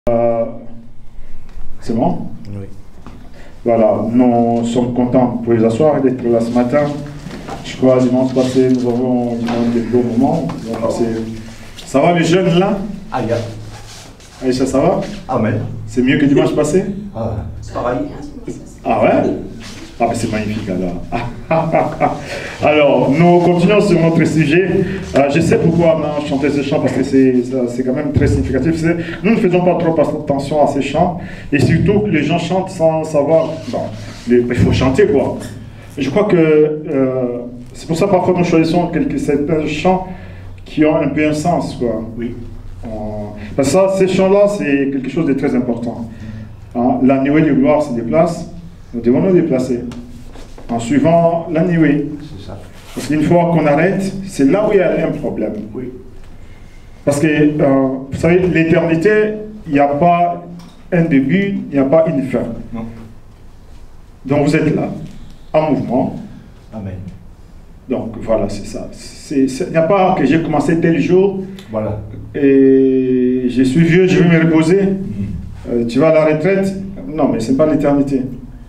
C'est bon? Oui. Voilà, nous sommes contents de vous asseoir et d'être là ce matin. Je crois dimanche passé, nous avons des beaux moments. Ça va les jeunes là? Aïe. Aïcha, ça va? Amen. C'est mieux que dimanche passé? C'est pareil. Ah ouais? Ah mais c'est magnifique alors. Alors, nous continuons sur notre sujet. Je sais pourquoi on a chanté ce chant parce que c'est quand même très significatif. Nous ne faisons pas trop attention à ces chants et surtout que les gens chantent sans savoir. Bon, il faut chanter quoi. Je crois que c'est pour ça parfois nous choisissons certains chants qui ont un peu un sens quoi. Oui. Parce que ça, ces chants-là, c'est quelque chose de très important. La nuée de gloire se déplace. Nous devons nous déplacer en suivant la nuée. C'est ça. Parce qu'une fois qu'on arrête, c'est là où il y a un problème. Oui. Parce que, vous savez, l'éternité, il n'y a pas un début, il n'y a pas une fin. Non. Donc vous êtes là, en mouvement. Amen. Donc voilà, c'est ça. Il n'y a pas que j'ai commencé tel jour, Voilà. et je suis vieux, je vais me reposer. Tu vas à la retraite. Non, mais ce n'est pas l'éternité.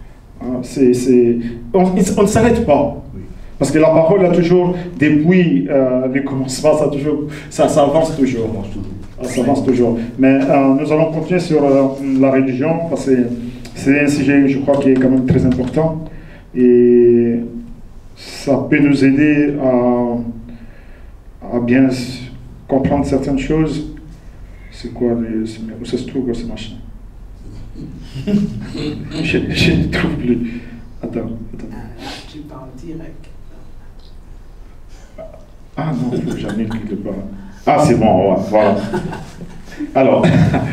On ne s'arrête pas. Oui. Parce que la parole a toujours, depuis le commencement, ça avance toujours. Ça avance toujours. Mais nous allons continuer sur la religion, parce que c'est un sujet, je crois, qui est quand même très important. Et ça peut nous aider à bien comprendre certaines choses. C'est quoi où ça se trouve, ce machin? Je ne trouve plus. Attends. Tu parles direct. Ah non, j'en ai quelque part. Ah, c'est bon, voilà. Alors,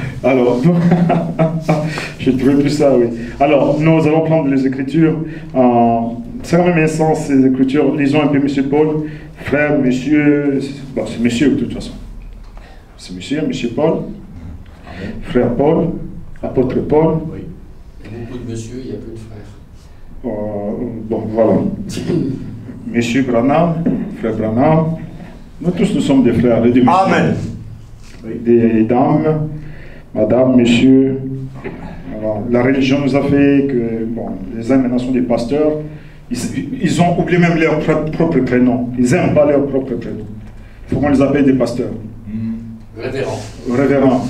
je ne trouvais plus ça, oui. Alors, nous allons prendre les Écritures. C'est quand même un sens, ces Écritures. Lisons un peu M. Paul, frère, monsieur. Bon, c'est monsieur de toute façon. C'est monsieur Paul, Amen. frère Paul, apôtre Paul. Oui. Beaucoup de monsieur, il y a peu de frères. Bon, voilà. Monsieur Branham, frère Branham. Nous tous, nous sommes des frères. Des Amen. Des dames, madame, monsieur. Alors, la religion nous a fait que, bon, les uns maintenant sont des pasteurs. Ils ont oublié même leur propre prénom. Ils n'aiment pas leur propre prénom. Il faut qu'on les appelle des pasteurs. Révérend. Révérend.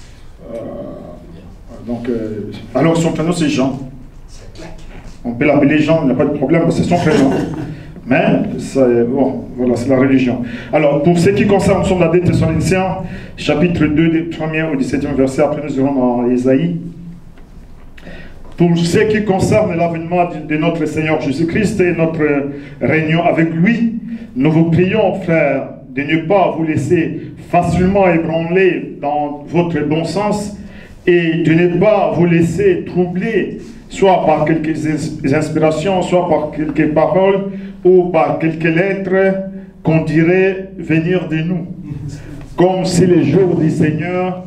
Alors son prénom c'est Jean. On peut l'appeler Jean, il n'y a pas de problème parce que c'est son prénom. Mais, bon, voilà, c'est la religion. Alors, pour ce qui concerne, nous sommes dans 2 Thessaloniciens, chapitre 2, du 1er au 17e verset, après nous irons dans Ésaïe. Pour ce qui concerne l'avènement de notre Seigneur Jésus-Christ et notre réunion avec lui, nous vous prions, frères, de ne pas vous laisser facilement ébranler dans votre bon sens et de ne pas vous laisser troubler, soit par quelques inspirations, soit par quelques paroles ou par quelques lettres qu'on dirait venir de nous. Comme si les jours du Seigneur,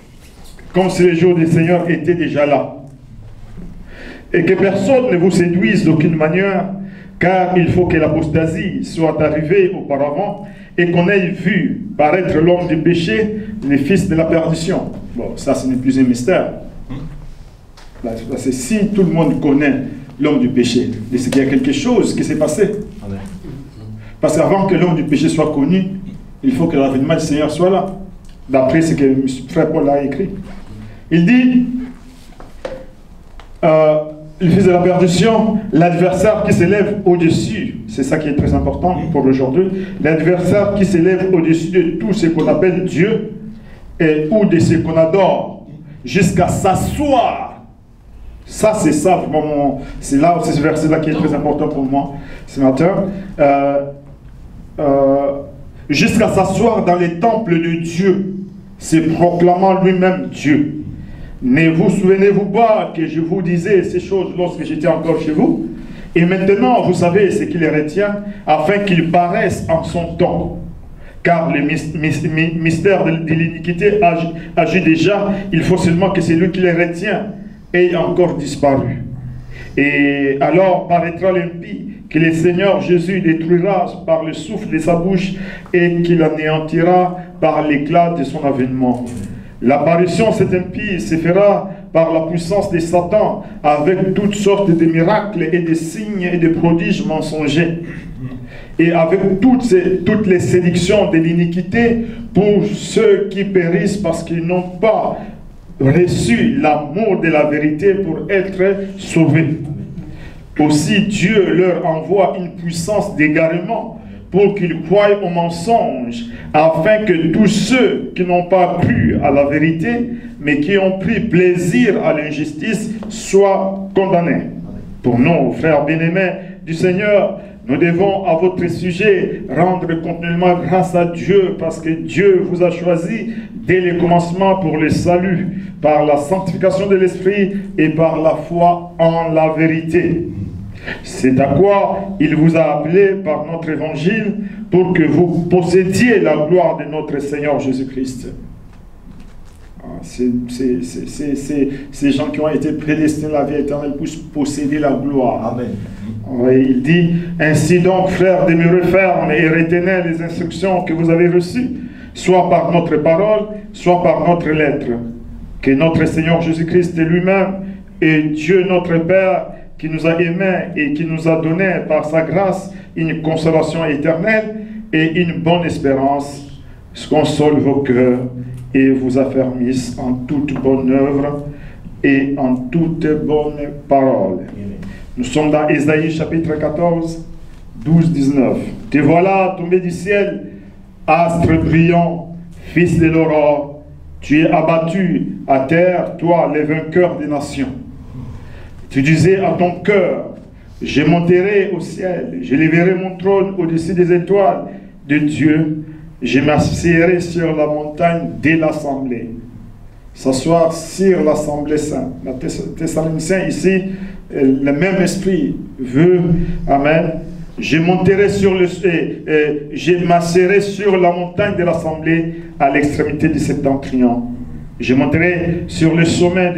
étaient déjà là. Et que personne ne vous séduise d'aucune manière, car il faut que l'apostasie soit arrivée auparavant et qu'on ait vu paraître l'homme du péché, les fils de la perdition. Bon, ça ce n'est plus un mystère. Parce que si tout le monde connaît l'homme du péché, c'est qu'il y a quelque chose qui s'est passé. Amen. Parce qu'avant que l'homme du péché soit connu, il faut que l'avènement du Seigneur soit là. D'après ce que frère Paul a écrit. Il dit, le fils de la perdition, l'adversaire qui s'élève au-dessus, c'est ça qui est très important pour aujourd'hui, l'adversaire qui s'élève au-dessus de tout ce qu'on appelle Dieu ou de ce qu'on adore, jusqu'à s'asseoir. Ça, c'est ça, vraiment, c'est là, c'est ce verset-là qui est très important pour moi ce matin. Jusqu'à s'asseoir dans les temples de Dieu, se proclamant lui-même Dieu. Ne vous souvenez-vous pas que je vous disais ces choses lorsque j'étais encore chez vous? Et maintenant, vous savez ce qui les retient, afin qu'ils paraissent en son temps. Car le mystère de l'iniquité agit déjà, il faut seulement que celui qui les retient ait encore disparu. Et alors paraîtra l'impie, que le Seigneur Jésus détruira par le souffle de sa bouche et qu'il anéantira par l'éclat de son avènement. L'apparition de cet impie se fera par la puissance de Satan, avec toutes sortes de miracles et de signes et de prodiges mensongers, et avec toutes les séductions de l'iniquité pour ceux qui périssent parce qu'ils n'ont pas reçu l'amour de la vérité pour être sauvés. Aussi Dieu leur envoie une puissance d'égarement pour qu'ils croient au mensonge, afin que tous ceux qui n'ont pas cru à la vérité, mais qui ont pris plaisir à l'injustice, soient condamnés. Pour nous, frères bien-aimés du Seigneur, nous devons à votre sujet rendre continuellement grâce à Dieu, parce que Dieu vous a choisi dès le commencement pour le salut, par la sanctification de l'Esprit et par la foi en la vérité. C'est à quoi il vous a appelé par notre évangile, pour que vous possédiez la gloire de notre Seigneur Jésus-Christ. Ces gens qui ont été prédestinés à la vie éternelle pour posséder la gloire. Amen. Oui, il dit, ainsi donc, frères, demeurez fermes et retenez les instructions que vous avez reçues, soit par notre parole, soit par notre lettre. Que notre Seigneur Jésus-Christ lui-même et Dieu notre Père, qui nous a aimés et qui nous a donné par sa grâce une consolation éternelle et une bonne espérance, console vos cœurs et vous affermisse en toute bonne œuvre et en toute bonne parole. Nous sommes dans Ésaïe chapitre 14, 12-19. Te voilà tombé du ciel, astre brillant, fils de l'aurore. Tu es abattu à terre, toi, les vainqueurs des nations. Tu disais à ton cœur, je monterai au ciel, je lèverai mon trône au-dessus des étoiles de Dieu, je m'assierai sur la montagne de l'assemblée. S'asseoir sur l'assemblée sainte. La Thessaloniciens ici, le même esprit veut, amen, je monterai sur le, je m'assierai sur la montagne de l'assemblée à l'extrémité du septentrion. Je monterai sur le sommet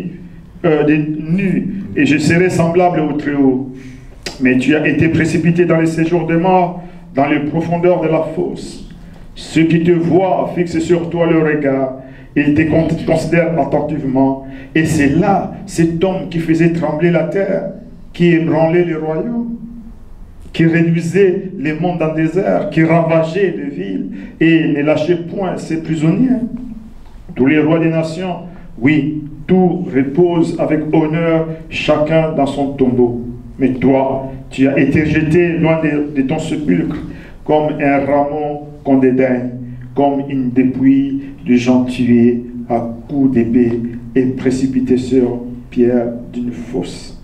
des nues, et je serai semblable au Très-Haut. Mais tu as été précipité dans les séjours des morts, dans les profondeurs de la fosse. Ceux qui te voient fixent sur toi le regard, ils te considèrent attentivement. Et c'est là, cet homme qui faisait trembler la terre, qui ébranlait les royaumes, qui réduisait les mondes en désert, qui ravageait les villes et ne lâchait point ses prisonniers. Tous les rois des nations, oui, tout repose avec honneur, chacun dans son tombeau. Mais toi, tu as été jeté loin de ton sépulcre, comme un rameau qu'on dédaigne, comme une dépouille de gens tués à coups d'épée et précipité sur pierre d'une fosse.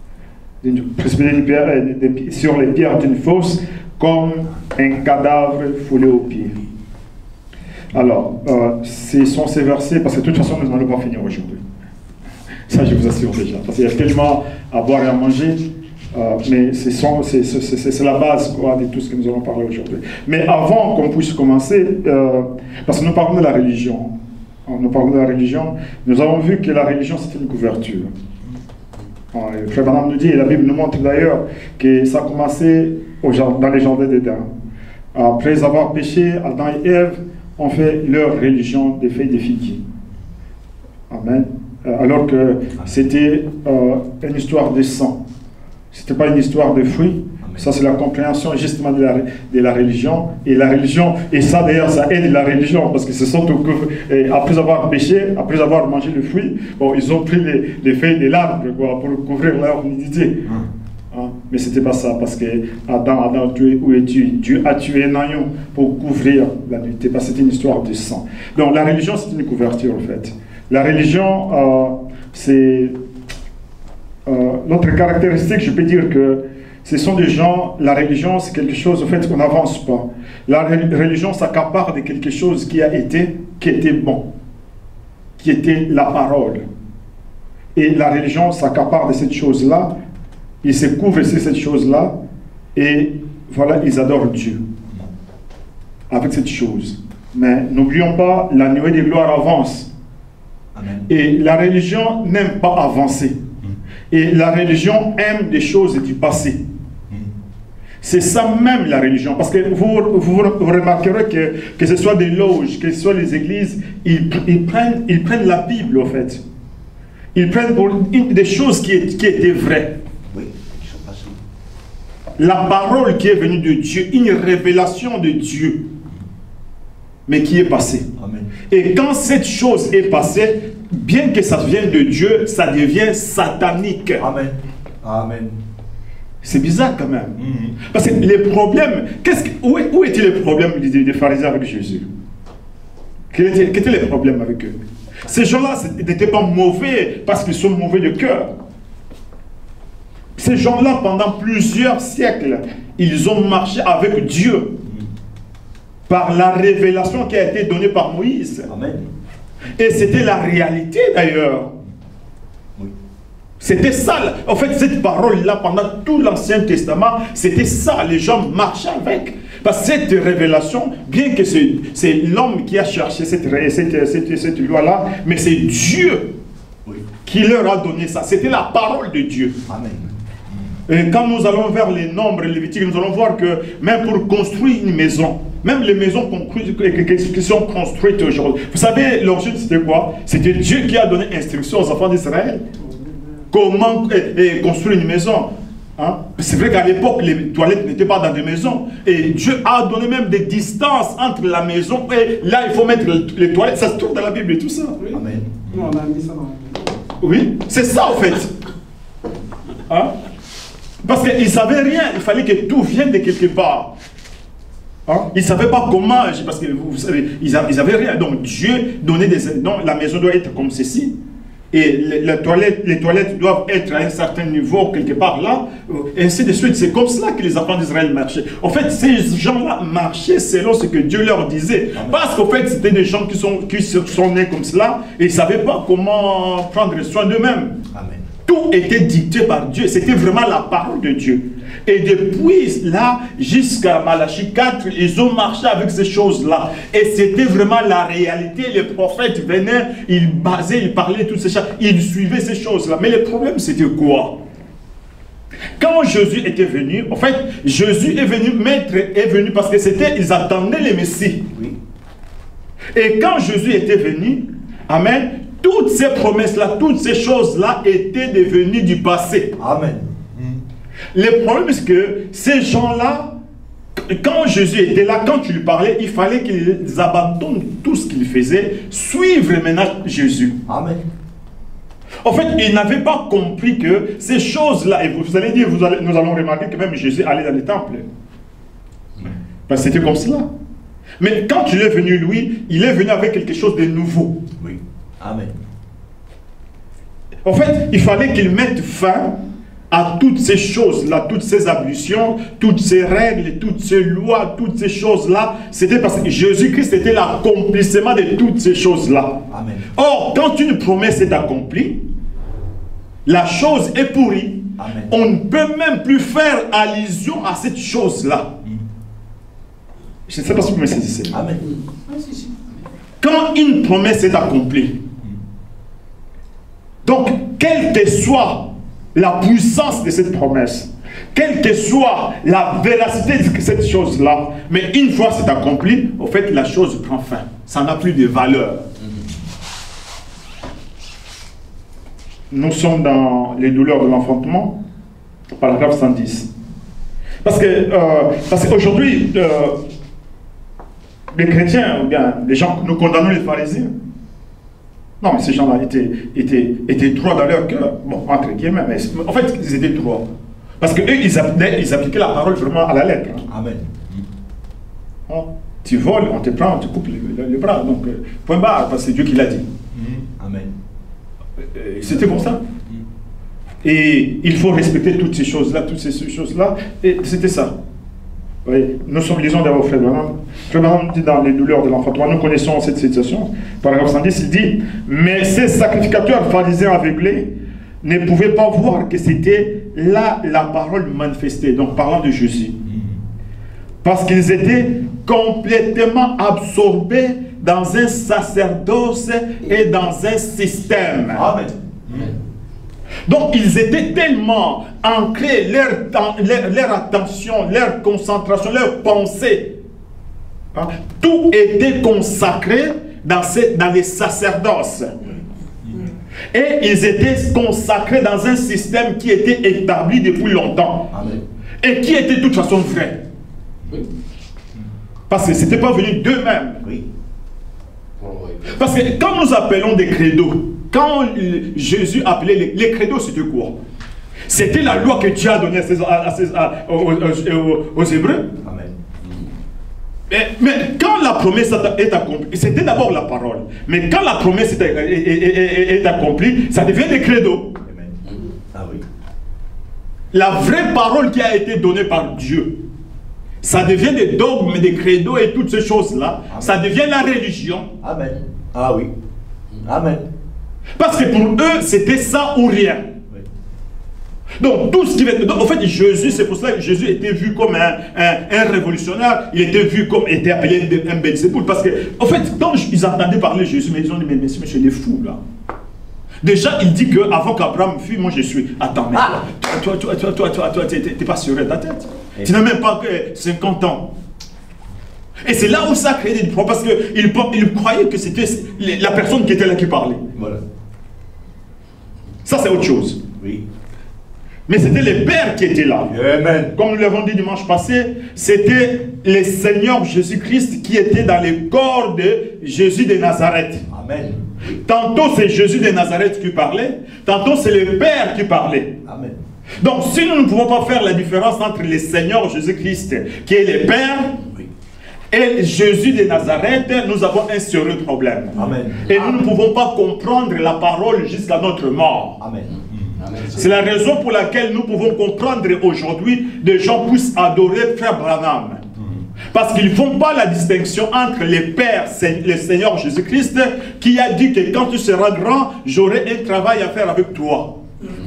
Précipité sur les pierres d'une fosse, comme un cadavre foulé aux pieds. Alors, ce sont ces versets, parce que de toute façon, nous n'allons pas finir aujourd'hui. Ça, je vous assure déjà. Parce qu'il y a tellement à boire et à manger, mais c'est la base quoi, de tout ce que nous allons parler aujourd'hui. Mais avant qu'on puisse commencer, parce que nous parlons de la religion, nous avons vu que la religion, c'est une couverture. Le frère Branham nous dit, et la Bible nous montre d'ailleurs, que ça a commencé dans les jardins d'Éden. Après avoir péché, Adam et Ève ont fait leur religion des feuilles de figuier. Amen. Alors que c'était une histoire de sang. Ce n'était pas une histoire de fruits. Ça, c'est la compréhension justement de la religion. Et la religion, et ça d'ailleurs, ça aide la religion, parce que ce sont après avoir péché, après avoir mangé le fruit, bon, ils ont pris les feuilles de l'arbre pour couvrir leur nudité. Mais ce n'était pas ça, parce que Adam, où es-tu? Dieu a tué un agneau pour couvrir la nudité, parce que c'était une histoire de sang. Donc la religion, c'est une couverture en fait. La religion, c'est notre caractéristique, je peux dire que ce sont des gens, la religion c'est quelque chose en fait qu'on n'avance pas. La religion s'accapare de quelque chose qui était bon, qui était la parole. Et la religion s'accapare de cette chose-là, ils se couvrent sur cette chose-là, et voilà, ils adorent Dieu avec cette chose. Mais n'oublions pas, la nuée de gloire avance. Amen. Et la religion n'aime pas avancer. Et la religion aime des choses du passé. C'est ça même la religion. Parce que vous remarquerez que ce soit des loges, que ce soit les églises, ils prennent la Bible, en fait. Ils prennent pour des choses qui étaient vraies. Oui. La parole qui est venue de Dieu, une révélation de Dieu, mais qui est passée. Amen. Et quand cette chose est passée, bien que ça vienne de Dieu, ça devient satanique. Amen. Amen. C'est bizarre quand même. Parce que les problèmes, où étaient les problèmes des pharisiens avec Jésus? Quels étaient les problèmes avec eux? Ces gens-là n'étaient pas mauvais parce qu'ils sont mauvais de cœur. Ces gens-là, pendant plusieurs siècles, ils ont marché avec Dieu par la révélation qui a été donnée par Moïse. Amen. Et c'était la réalité d'ailleurs. Oui. C'était ça. En fait, cette parole-là, pendant tout l'Ancien Testament, c'était ça. Les gens marchaient avec. Parce que cette révélation, bien que c'est l'homme qui a cherché cette loi-là, mais c'est Dieu qui leur a donné ça. C'était la parole de Dieu. Amen. Et quand nous allons vers les Nombres lévitiques, nous allons voir que même pour construire une maison, même les maisons qui sont construites aujourd'hui, vous savez, l'origine c'était quoi? C'était Dieu qui a donné instruction aux enfants d'Israël. Comment construire une maison? Hein? C'est vrai qu'à l'époque, les toilettes n'étaient pas dans des maisons. Et Dieu a donné même des distances entre la maison et là, il faut mettre les toilettes. Ça se trouve dans la Bible et tout ça. Oui. Amen. Nous, on a mis ça dans la Bible. Oui, c'est ça en fait. Hein? Parce qu'ils ne savaient rien. Il fallait que tout vienne de quelque part. Hein? Ils ne savaient pas comment, parce que vous savez, ils n'avaient rien. Donc Dieu donnait des... Donc la maison doit être comme ceci. Et les toilettes doivent être à un certain niveau, quelque part là, et ainsi de suite. C'est comme cela que les enfants d'Israël marchaient. En fait, ces gens-là marchaient selon ce que Dieu leur disait. Parce qu'en fait, c'était des gens qui sont nés comme cela, et ils ne savaient pas comment prendre soin d'eux-mêmes. Amen. Tout était dicté par Dieu. C'était vraiment la parole de Dieu. Et depuis là, jusqu'à Malachie 4, ils ont marché avec ces choses-là. Et c'était vraiment la réalité. Les prophètes venaient, ils basaient, ils parlaient toutes ces choses. Ils suivaient ces choses-là. Mais le problème, c'était quoi? Quand Jésus était venu, en fait, Jésus est venu, Maître est venu parce que ils attendaient le Messie. Oui. Et quand Jésus était venu, amen, toutes ces promesses-là, toutes ces choses-là étaient devenues du passé. Amen. Le problème, c'est que ces gens-là, quand Jésus était là, quand tu lui parlais, il fallait qu'ils abandonnent tout ce qu'ils faisaient, suivre maintenant Jésus. Amen. En fait, ils n'avaient pas compris que ces choses-là, et vous allez dire, nous allons remarquer que même Jésus allait dans les temples. Parce que c'était comme cela. Mais quand il est venu, lui, il est venu avec quelque chose de nouveau. Oui. Amen. En fait, il fallait qu'il mette fin à toutes ces choses-là, toutes ces ablutions, toutes ces règles, toutes ces lois, toutes ces choses-là. C'était parce que Jésus-Christ était l'accomplissement de toutes ces choses-là. Amen. Or, quand une promesse est accomplie, la chose est pourrie. Amen. On ne peut même plus faire allusion à cette chose-là. Je ne sais pas si vous me saisissez. Amen. Quand une promesse est accomplie, donc, quelle que soit la puissance de cette promesse, quelle que soit la véracité de cette chose-là, mais une fois c'est accompli, au fait, la chose prend fin. Ça n'a plus de valeur. Nous sommes dans les douleurs de l'enfantement, paragraphe 110. Parce qu'aujourd'hui, les chrétiens, ou bien les gens, nous condamnons les pharisiens. Non, mais ces gens-là étaient droits dans leur cœur. Bon, entre guillemets, mais en fait, ils étaient droits. Parce qu'eux, ils appliquaient la parole vraiment à la lettre. Amen. Oh, tu voles, on te prend, on te coupe le bras. Donc, point barre, parce que c'est Dieu qui l'a dit. Amen. C'était comme ça. Et il faut respecter toutes ces choses-là, et c'était ça. Oui, nous sommes, lisons d'abord Frère Branham. Frère Branham dit dans les douleurs de l'enfantement, nous connaissons cette situation. Paragraphe 110, il dit, mais ces sacrificateurs pharisiens aveuglés ne pouvaient pas voir que c'était là la parole manifestée, donc parlant de Jésus. Parce qu'ils étaient complètement absorbés dans un sacerdoce et dans un système. Amen. Donc ils étaient tellement ancrés, leur attention, leur concentration, leur pensée, hein, tout était consacré dans les sacerdoces. Et ils étaient consacrés dans un système qui était établi depuis longtemps. Amen. Et qui était de toute façon vrai. Oui. Parce que ce n'était pas venu d'eux-mêmes. Oui. Parce que quand nous appelons des credos, quand Jésus appelait les credos, c'était quoi? C'était la loi que Dieu a donnée aux Hébreux. Amen. Mais quand la promesse est accomplie, c'était d'abord la parole. Mais quand la promesse est accomplie, ça devient des credos. Amen. Ah oui. La vraie parole qui a été donnée par Dieu, ça devient des dogmes, des credos et toutes ces choses-là. Ça devient la religion. Amen. Ah oui. Amen. Parce que pour eux, c'était ça ou rien. Oui. Donc, tout ce qui va... Donc, en fait, Jésus, c'est pour ça que Jésus était vu comme un révolutionnaire. Il était vu comme... était appelé un Belzéboul. Parce que, en fait, quand ils entendaient parler de Jésus, mais ils ont dit, mais monsieur, il est fou, là. Déjà, il dit qu'avant qu'Abraham fût, moi je suis. Attends, mais toi, t'es pas sur ta tête. Tu n'as même pas 50 ans. Et c'est là où ça a créé des problèmes. Parce qu'il croyait que c'était la personne qui était là qui parlait. Voilà. Ça, c'est autre chose. Oui. Mais c'était les pères qui étaient là. Amen. Comme nous l'avons dit dimanche passé, c'était le Seigneur Jésus-Christ qui était dans le corps de Jésus de Nazareth. Amen. Tantôt c'est Jésus de Nazareth qui parlait, tantôt c'est le Père qui parlait. Amen. Donc si nous ne pouvons pas faire la différence entre le Seigneur Jésus-Christ, qui est le Père, Oui. et Jésus de Nazareth, nous avons un sérieux problème. Amen. Et nous ne pouvons pas comprendre la parole jusqu'à notre mort. Amen. C'est la raison pour laquelle nous pouvons comprendre aujourd'hui des gens puissent adorer Frère Branham. Parce qu'ils ne font pas la distinction entre les pères, le Seigneur Jésus-Christ, qui a dit que quand tu seras grand, j'aurai un travail à faire avec toi.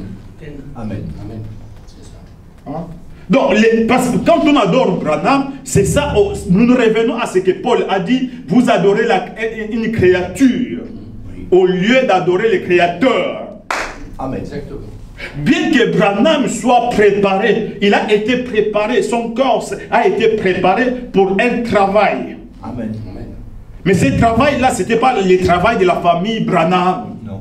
Amen. Amen. C'est ça. Hein? Donc, parce que quand on adore Branham, c'est ça, nous nous revenons à ce que Paul a dit, vous adorez une créature, au lieu d'adorer le Créateur. Amen. Exactement. Bien que Branham soit préparé, il a été préparé, son corps a été préparé pour un travail. Amen. Amen. Mais ce travail-là, ce n'était pas le travail de la famille Branham. Non.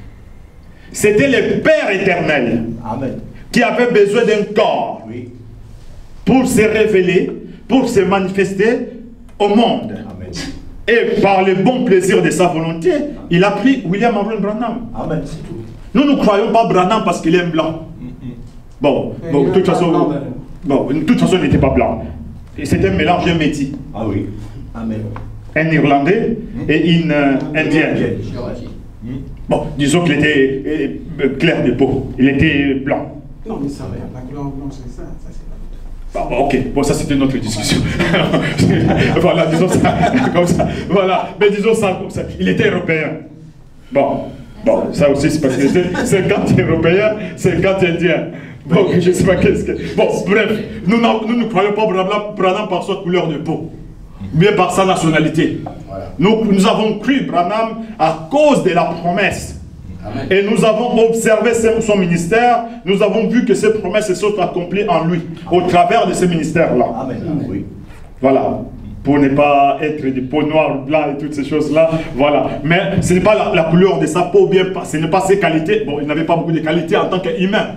C'était le Père éternel Amen. qui avait besoin d'un corps Oui. pour se révéler, pour se manifester au monde. Amen. Et par le bon plaisir de sa volonté, il a pris William Aaron Branham. Amen. C'est tout. Nous ne croyons pas Branham parce qu'il est blanc. Bon, de toute façon, il n'était pas blanc. C'était un mélange, un métis. Ah oui. Amen. Un Irlandais et une Indienne. Cherokee. Bon, disons qu'il était clair de peau. Il était blanc. Non, mais ça, la couleur blanche, c'est ça. Ça, c'est pas... Ok, bon, ça c'était une autre discussion. Voilà, disons ça comme ça. Voilà, mais disons ça comme ça. Il était européen. Bon, ça aussi c'est parce que c'est 50 européens, 50 indiens. Bon, je ne sais pas qu'est-ce que... Bon, bref, nous ne croyons pas Branham par sa couleur de peau, mais par sa nationalité. Voilà. Nous avons cru Branham à cause de la promesse. Amen. Et nous avons observé son ministère, nous avons vu que ces promesses se sont accomplies en lui, au travers de ce ministère-là. Amen. Oui. Voilà. Pour ne pas être du peau noire, blanc et toutes ces choses-là. Voilà. Mais ce n'est pas la couleur de sa peau, bien, ce n'est pas ses qualités. Bon, il n'avait pas beaucoup de qualités en tant qu'humain.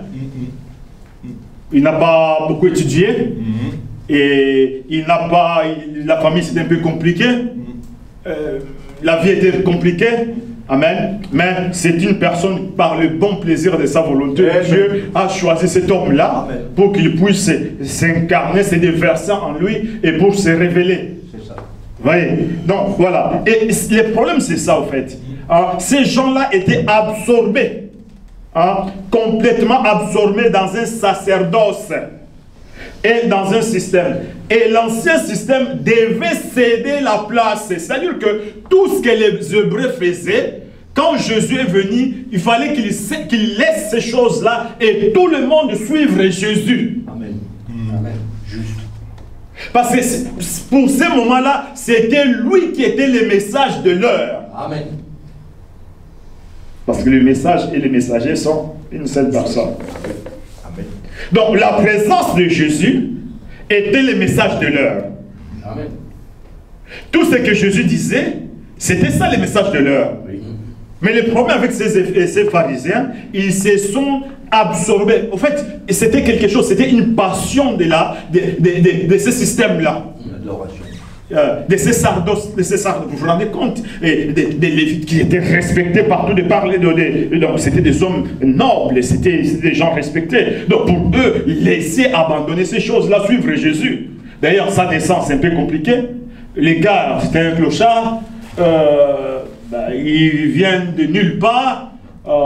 Il n'a pas beaucoup étudié. Et il n'a pas... La famille, c'était un peu compliqué. La vie était compliquée. Amen. Mais c'est une personne par le bon plaisir de sa volonté. Amen. Dieu a choisi cet homme-là Amen. pour qu'il puisse s'incarner, se déverser en lui et pour se révéler. C'est ça. Vous voyez? Donc voilà. Et le problème c'est ça en fait. Ces gens-là étaient absorbés. Complètement absorbés dans un sacerdoce et dans un système. Et l'ancien système devait céder la place. C'est-à-dire que tout ce que les Hébreux faisaient, quand Jésus est venu, il fallait qu'il laisse ces choses-là et tout le monde suivre Jésus. Amen. Amen. Juste. Parce que pour ces moments-là, c'était lui qui était le message de l'heure. Amen. Parce que le message et les messagers sont une seule personne. Amen. Donc la présence de Jésus était le message de l'heure. Amen. Tout ce que Jésus disait, c'était ça le message de l'heure. Oui. Mais le problème avec ces pharisiens, ils se sont absorbés. En fait, c'était quelque chose, c'était une passion de ce système-là. L'adoration. De ces sardos, vous vous rendez compte, des Lévites qui étaient respectés partout de parler donc c'était des hommes nobles, c'était des gens respectés. Donc pour eux, laisser abandonner ces choses-là, suivre Jésus. D'ailleurs, sa naissance c'est un peu compliqué. Les gars, c'était un clochard, il vient de nulle part,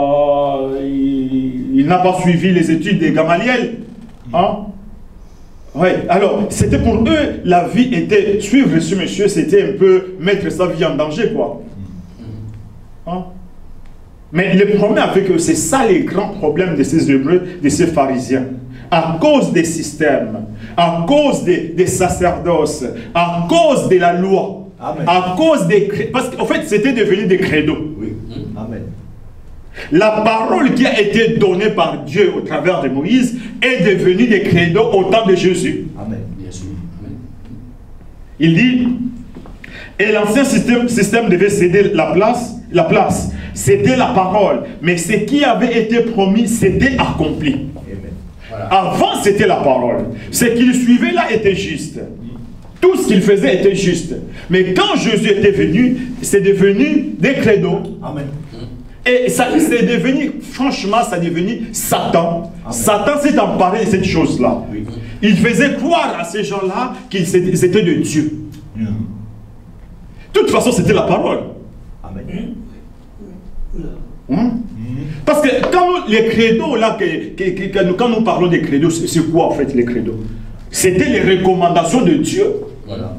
il n'a pas suivi les études de Gamaliel. Hein? Oui, alors, c'était pour eux, la vie était, suivre ce monsieur, c'était un peu mettre sa vie en danger, quoi. Hein? Mais le problème avec eux, c'est ça les grands problèmes de ces Hébreux, de ces pharisiens. À cause des systèmes, à cause des sacerdoces, à cause de la loi, Amen. à cause des... Parce qu'en fait, c'était devenu des credos. Oui. Amen. La parole qui a été donnée par Dieu au travers de Moïse est devenue des credos au temps de Jésus. Amen. Bien sûr. Amen. Il dit, et l'ancien système devait céder la place. C'était la parole. Mais ce qui avait été promis, c'était accompli. Amen. Voilà. Avant, c'était la parole. Ce qu'il suivait là était juste. Tout ce qu'il faisait était juste. Mais quand Jésus était venu, c'est devenu des credos. Amen. Et ça c'est devenu, franchement, ça est devenu Satan. Amen. Satan s'est emparé de cette chose-là. Oui. Il faisait croire à ces gens-là qu'ils étaient de Dieu. De toute façon, c'était la parole. Amen. Hein? Parce que quand nous, les credos, là, quand nous parlons des credos, c'est quoi en fait les credos? C'était les recommandations de Dieu. Voilà.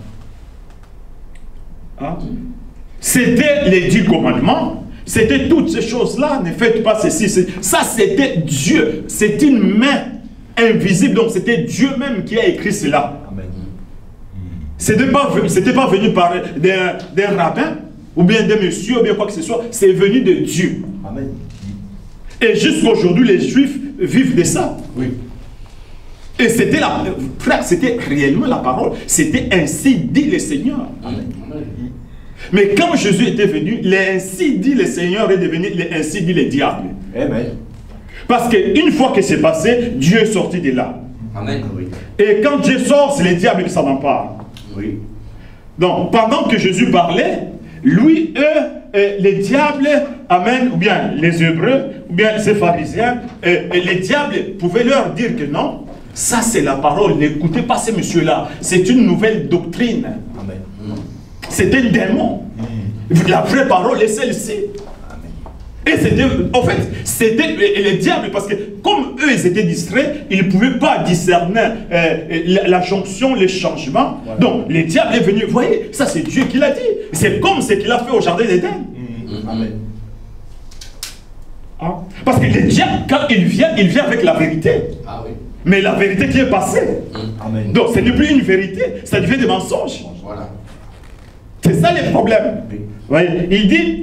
Hein? C'était les 10 commandements. C'était toutes ces choses-là. Ne faites pas ceci. Ça, c'était Dieu. C'est une main invisible. Donc, c'était Dieu même qui a écrit cela. Amen. C'était pas venu par d'un rabbin ou bien d'un monsieur ou bien quoi que ce soit. C'est venu de Dieu. Amen. Et jusqu'aujourd'hui, les Juifs vivent de ça. Oui. Et c'était frère, c'était réellement la parole. C'était ainsi dit le Seigneur. Amen. Mais quand Jésus était venu, ainsi dit le Seigneur est devenu ainsi dit le diable. Amen. Parce qu'une fois que c'est passé, Dieu est sorti de là. Amen. Oui. Et quand Dieu sort, c'est le diable qui s'en empare. Oui. Donc, pendant que Jésus parlait, lui, eux, les diables, amen, ou bien les Hébreux, ou bien ces pharisiens, les diables pouvaient leur dire que non, ça c'est la parole, n'écoutez pas ces messieurs-là, c'est une nouvelle doctrine. Amen. C'est un démon. La vraie parole est celle-ci. Et c'était, en fait, c'était les diables, parce que comme eux, ils étaient distraits, ils ne pouvaient pas discerner la jonction, les changements. Voilà. Donc, les diables est venu, vous voyez, ça c'est Dieu qui l'a dit. C'est comme ce qu'il a fait au jardin d'Éden. Amen. Hein? Parce que le diable, quand il vient avec la vérité. Ah oui. Mais la vérité qui est passée. Amen. Donc, ce n'est plus une vérité, ça devient des mensonges. Voilà. C'est ça le problème. Oui. Vous voyez, il dit...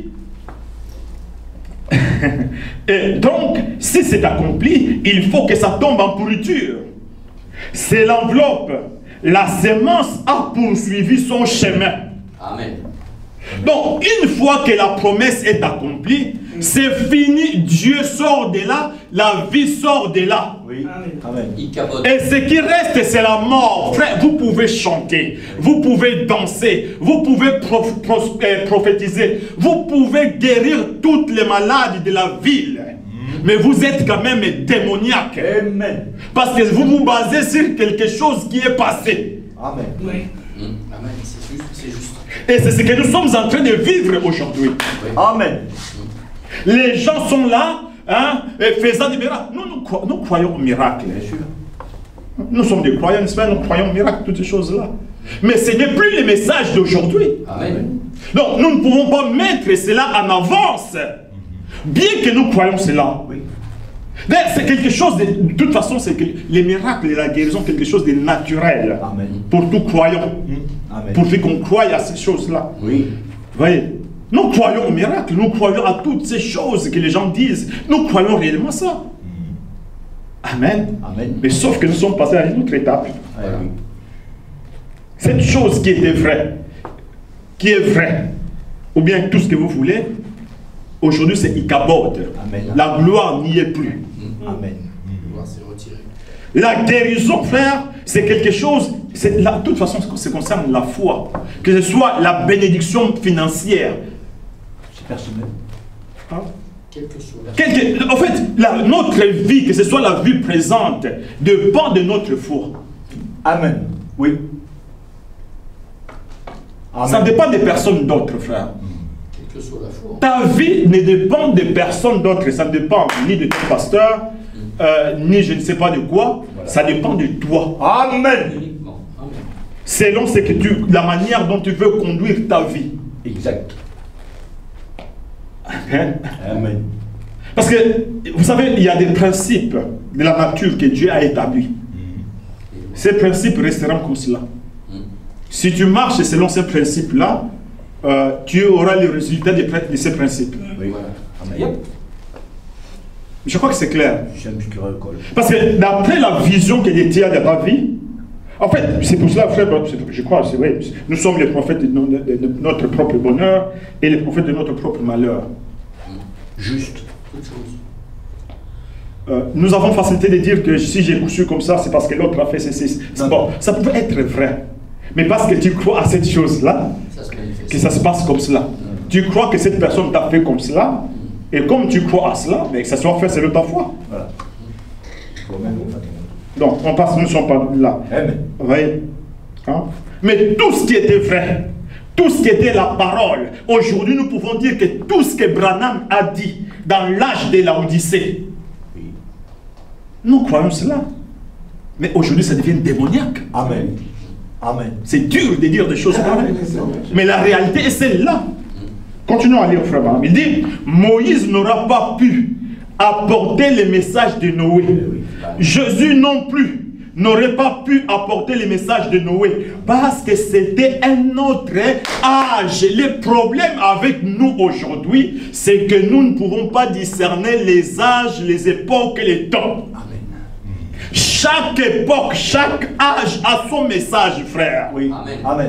Et donc, si c'est accompli, il faut que ça tombe en pourriture. C'est l'enveloppe. La sémence a poursuivi son chemin. Amen. Donc, une fois que la promesse est accomplie, c'est fini. Dieu sort de là, la vie sort de là. Oui. Amen. Il capote. Et ce qui reste, c'est la mort. Frère, vous pouvez chanter, vous pouvez danser, vous pouvez prophétiser, vous pouvez guérir toutes les maladies de la ville. Mais vous êtes quand même démoniaque. Amen. Parce que vous vous basez sur quelque chose qui est passé. Amen. Amen. C'est juste, c'est juste. Et c'est ce que nous sommes en train de vivre aujourd'hui. Amen. Les gens sont là, hein, faisant des miracles. Nous croyons au miracle. Nous sommes des croyants, n'est-ce pas? Nous croyons au miracle, toutes ces choses-là. Mais ce n'est plus le message d'aujourd'hui. Amen. Donc nous ne pouvons pas mettre cela en avance. Bien que nous croyons cela. Oui. C'est quelque chose de toute façon, c'est que les miracles et la guérison, quelque chose de naturel. Amen. Pour tout croyant. Amen. Pour qu'on croie à ces choses-là. Oui. Vous voyez? Nous croyons au miracle, nous croyons à toutes ces choses que les gens disent. Nous croyons réellement ça. Amen. Amen. Mais sauf que nous sommes passés à une autre étape. Voilà. Cette chose qui était vraie, qui est vraie, ou bien tout ce que vous voulez, aujourd'hui c'est Ichabod. Amen. La gloire n'y est plus. Amen. La gloire s'est retirée. La guérison, frère, c'est quelque chose, de toute façon, ça concerne la foi. Que ce soit la bénédiction financière. C'est personnel. Hein? Quelle que soit la En fait, notre vie, que ce soit la vie présente, dépend de notre foi. Amen. Oui. Amen. Ça dépend des personnes d'autres, frère. quelle que soit la foi. Ta vie ne dépend de personnes d'autres. Ça ne dépend ni de ton pasteur, ni je ne sais pas de quoi. Voilà. Ça dépend de toi. Amen. Uniquement. Amen. Selon ce que la manière dont tu veux conduire ta vie. Exact. Hein? Amen. Parce que, vous savez, il y a des principes de la nature que Dieu a établis. Ces principes resteront comme cela. Si tu marches selon ces principes-là, tu auras les résultats de ces principes. Oui. Voilà. Amen. Je crois que c'est clair. J'aime ce qui recolle. Parce que d'après la vision que Dieu a de ta vie, en fait, c'est pour cela, frère, je crois, c'est vrai, nous sommes les prophètes de notre propre bonheur et les prophètes de notre propre malheur. Juste. Toute chose. Nous avons facilité de dire que si j'ai cousu comme ça, c'est parce que l'autre a fait ceci. Bon, ça peut être vrai. Mais parce que tu crois à cette chose-là, Ça se manifeste. que ça se passe comme cela. Tu crois que cette personne t'a fait comme cela, et comme tu crois à cela, mais que ça soit fait selon ta foi. Voilà. Toi-même, Donc, on passe, nous ne sommes pas là. Amen. Vous voyez? Hein? Mais tout ce qui était vrai, tout ce qui était la parole, aujourd'hui nous pouvons dire que tout ce que Branham a dit dans l'âge de la Odyssée, Oui. nous croyons cela. Mais aujourd'hui ça devient démoniaque. Amen. Amen. C'est dur de dire des choses pareilles. Mais la réalité est celle-là. Continuons à lire, frère Branham. Il dit, Moïse n'aura pas pu apporter le message de Noé. Jésus non plus n'aurait pas pu apporter le message de Noé parce que c'était un autre âge. Le problème avec nous aujourd'hui, c'est que nous ne pouvons pas discerner les âges, les époques et les temps. Amen. Chaque époque, chaque âge a son message, frère. Oui. Amen. Amen.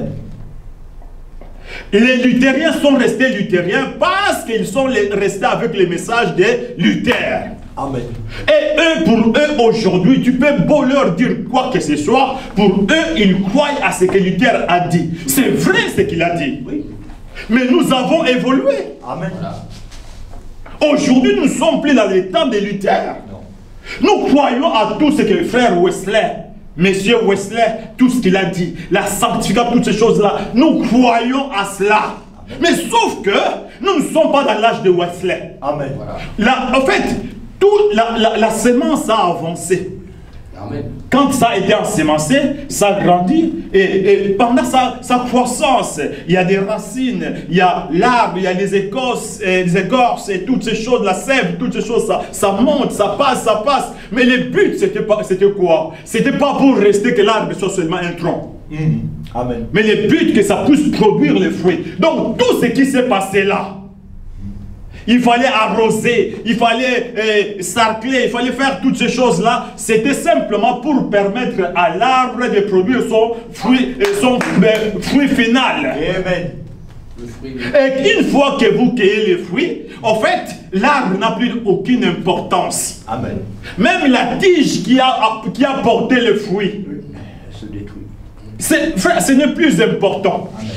Les luthériens sont restés luthériens parce qu'ils sont restés avec les messages de Luther. Amen. Et eux, pour eux, aujourd'hui, tu peux beau leur dire quoi que ce soit, pour eux, ils croient à ce que Luther a dit. C'est vrai ce qu'il a dit. Oui. Mais nous avons évolué. Amen. Voilà. Aujourd'hui, nous ne sommes plus dans le temps de Luther. Non. Nous croyons à tout ce que le frère Wesley, Monsieur Wesley, tout ce qu'il a dit, la sanctification, toutes ces choses-là, nous croyons à cela. Amen. Mais sauf que nous ne sommes pas dans l'âge de Wesley. Amen. Voilà. Là, en fait, la semence a avancé. Amen. Quand ça a été ensemencé, ça grandit et pendant sa croissance, il y a des racines, il y a l'arbre, il y a les écorces et toutes ces choses, la sève, toutes ces choses, ça monte, ça passe. Mais le but, c'était quoi? C'était pas pour rester que l'arbre soit seulement un tronc. Amen. Mais le but, que ça puisse produire les fruits. Donc tout ce qui s'est passé là, il fallait arroser, il fallait sarcler, il fallait faire toutes ces choses-là. C'était simplement pour permettre à l'arbre de produire son fruit final. Amen. Le fruit. Et une fois que vous cueillez les fruits, en fait, l'arbre n'a plus aucune importance. Amen. Même la tige qui a porté le fruit, Elle se détruit. frère, ce n'est plus important. Amen.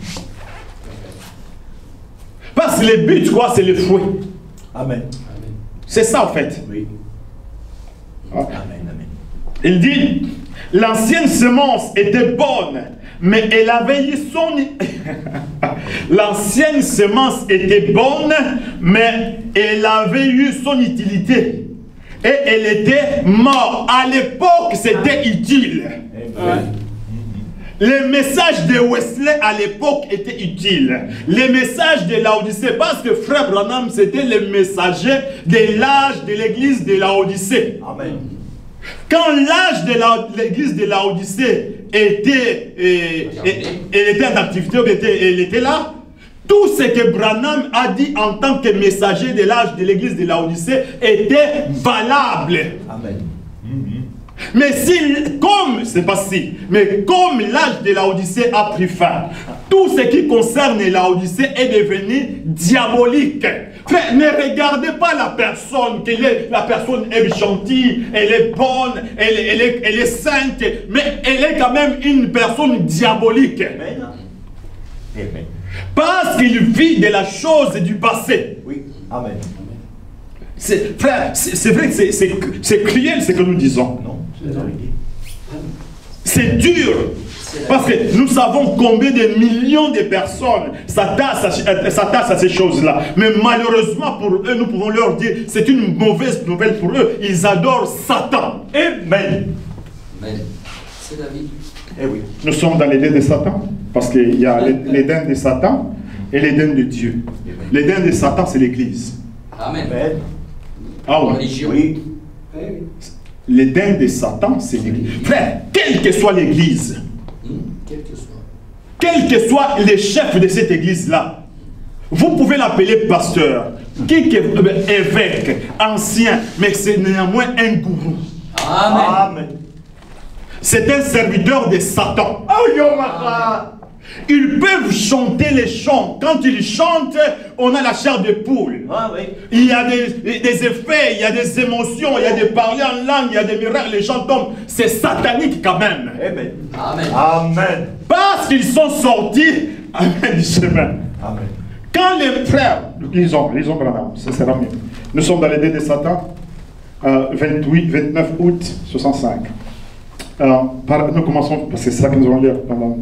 Parce que le but, quoi, c'est le fruit. Amen. C'est ça, en fait. Oui. Ah. Amen. Amen. Il dit, l'ancienne semence était bonne, mais elle avait eu son... L'ancienne semence était bonne, mais elle avait eu son utilité. Et elle était morte. À l'époque, c'était utile. Amen. Le message de Wesley à l'époque était utile. Le message de Laodicée, parce que frère Branham, c'était le messager de l'âge de l'église de Laodicée. Amen. Quand l'âge de l'église de Laodicée était en activité, elle était là, Tout ce que Branham a dit en tant que messager de l'âge de l'église de Laodicée était valable. Amen. Mais mais comme l'âge de Laodicée a pris fin, tout ce qui concerne Laodicée est devenu diabolique. Frère, ne regardez pas la personne, la personne est gentille, elle est bonne, elle est sainte, mais elle est quand même une personne diabolique. Amen. Amen. Parce qu'il vit de la chose du passé. Oui. Amen. Frère, c'est vrai que c'est cruel ce que nous disons. Non, c'est la vérité. C'est dur. Parce que nous savons combien de millions de personnes s'attachent à ces choses-là. Mais malheureusement pour eux, nous pouvons leur dire c'est une mauvaise nouvelle pour eux. Ils adorent Satan. Amen. Amen. C'est la vie. Eh oui. Nous sommes dans l'Éden de Satan, parce qu'il y a l'Éden de Satan et l'Éden de Dieu. L'Éden de Satan, c'est l'Église. Amen. Amen. Ah oui. Religion. Oui. L'Éden de Satan, c'est l'Église. Frère, quelle que soit l'Église, Quel que soit. quels que soient les chefs de cette Église-là, vous pouvez l'appeler pasteur, évêque, ancien, mais c'est néanmoins un gourou. Amen. Amen. C'est un serviteur de Satan. Oh, yo, ma. Ils peuvent chanter les chants. Quand ils chantent, on a la chair de poule. Ah oui. Il y a des effets, il y a des émotions, il y a des parler en langue, il y a des miracles, les gens tombent. C'est satanique quand même. Amen. Amen. Amen. Parce qu'ils sont sortis du chemin. Amen. Quand les frères, lisons Branham, ça sera mieux. Nous sommes dans l'Éden de Satan, 29 août 65. Nous commençons, parce que c'est ça que nous allons lire pendant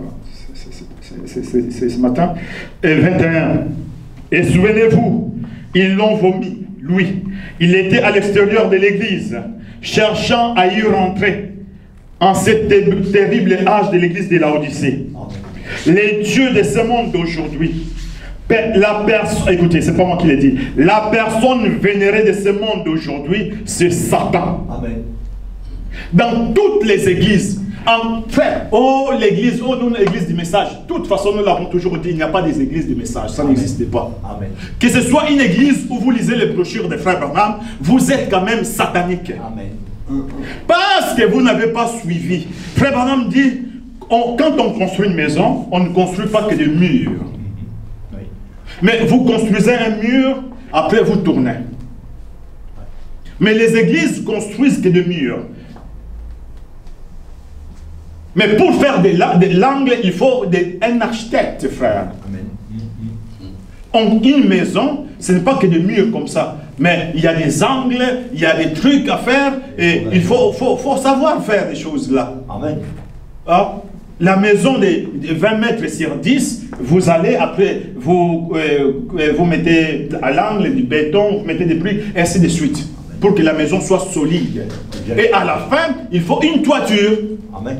c'est ce matin. Et 21. Et souvenez-vous, ils l'ont vomi, lui. Il était à l'extérieur de l'église, cherchant à y rentrer en cet terrible âge de l'église de Laodicée. Les dieux de ce monde d'aujourd'hui, écoutez, c'est pas moi qui l'ai dit, la personne vénérée de ce monde d'aujourd'hui, c'est Satan. Amen. Dans toutes les églises, frère, l'église, nous, l'église du message, de toute façon, nous l'avons toujours dit, il n'y a pas des églises du message, ça n'existe pas. Amen. Que ce soit une église où vous lisez les brochures de frère Branham, vous êtes quand même satanique. Amen. Parce que vous n'avez pas suivi. Frère Branham dit, quand on construit une maison, on ne construit pas que des murs. Oui. Mais vous construisez un mur, après vous tournez. Mais les églises construisent que des murs. Mais pour faire de l'angle, il faut un architecte, frère. Amen. Une maison, ce n'est pas que des murs comme ça. Mais il y a des angles, il y a des trucs à faire. Et il faut savoir faire des choses là. Amen. Ah, la maison de 20 mètres sur 10, vous allez après, vous mettez à l'angle du béton, vous mettez des briques, et ainsi de suite. Pour que la maison soit solide. Et à la fin, il faut une toiture. Amen.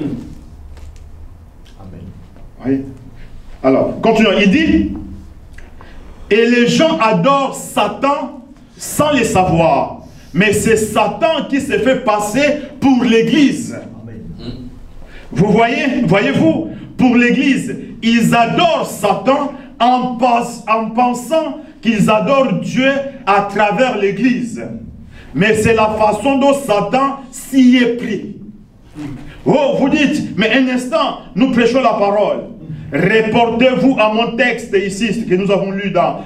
Amen. Oui. Alors, continuons. Il dit, et les gens adorent Satan sans le savoir. Mais c'est Satan qui se fait passer pour l'église. Amen. Vous voyez-vous, pour l'église, ils adorent Satan en pensant qu'ils adorent Dieu à travers l'église. Mais c'est la façon dont Satan s'y est pris. Oh, vous dites, mais un instant, nous prêchons la parole. Reportez-vous à mon texte ici, que nous avons lu dans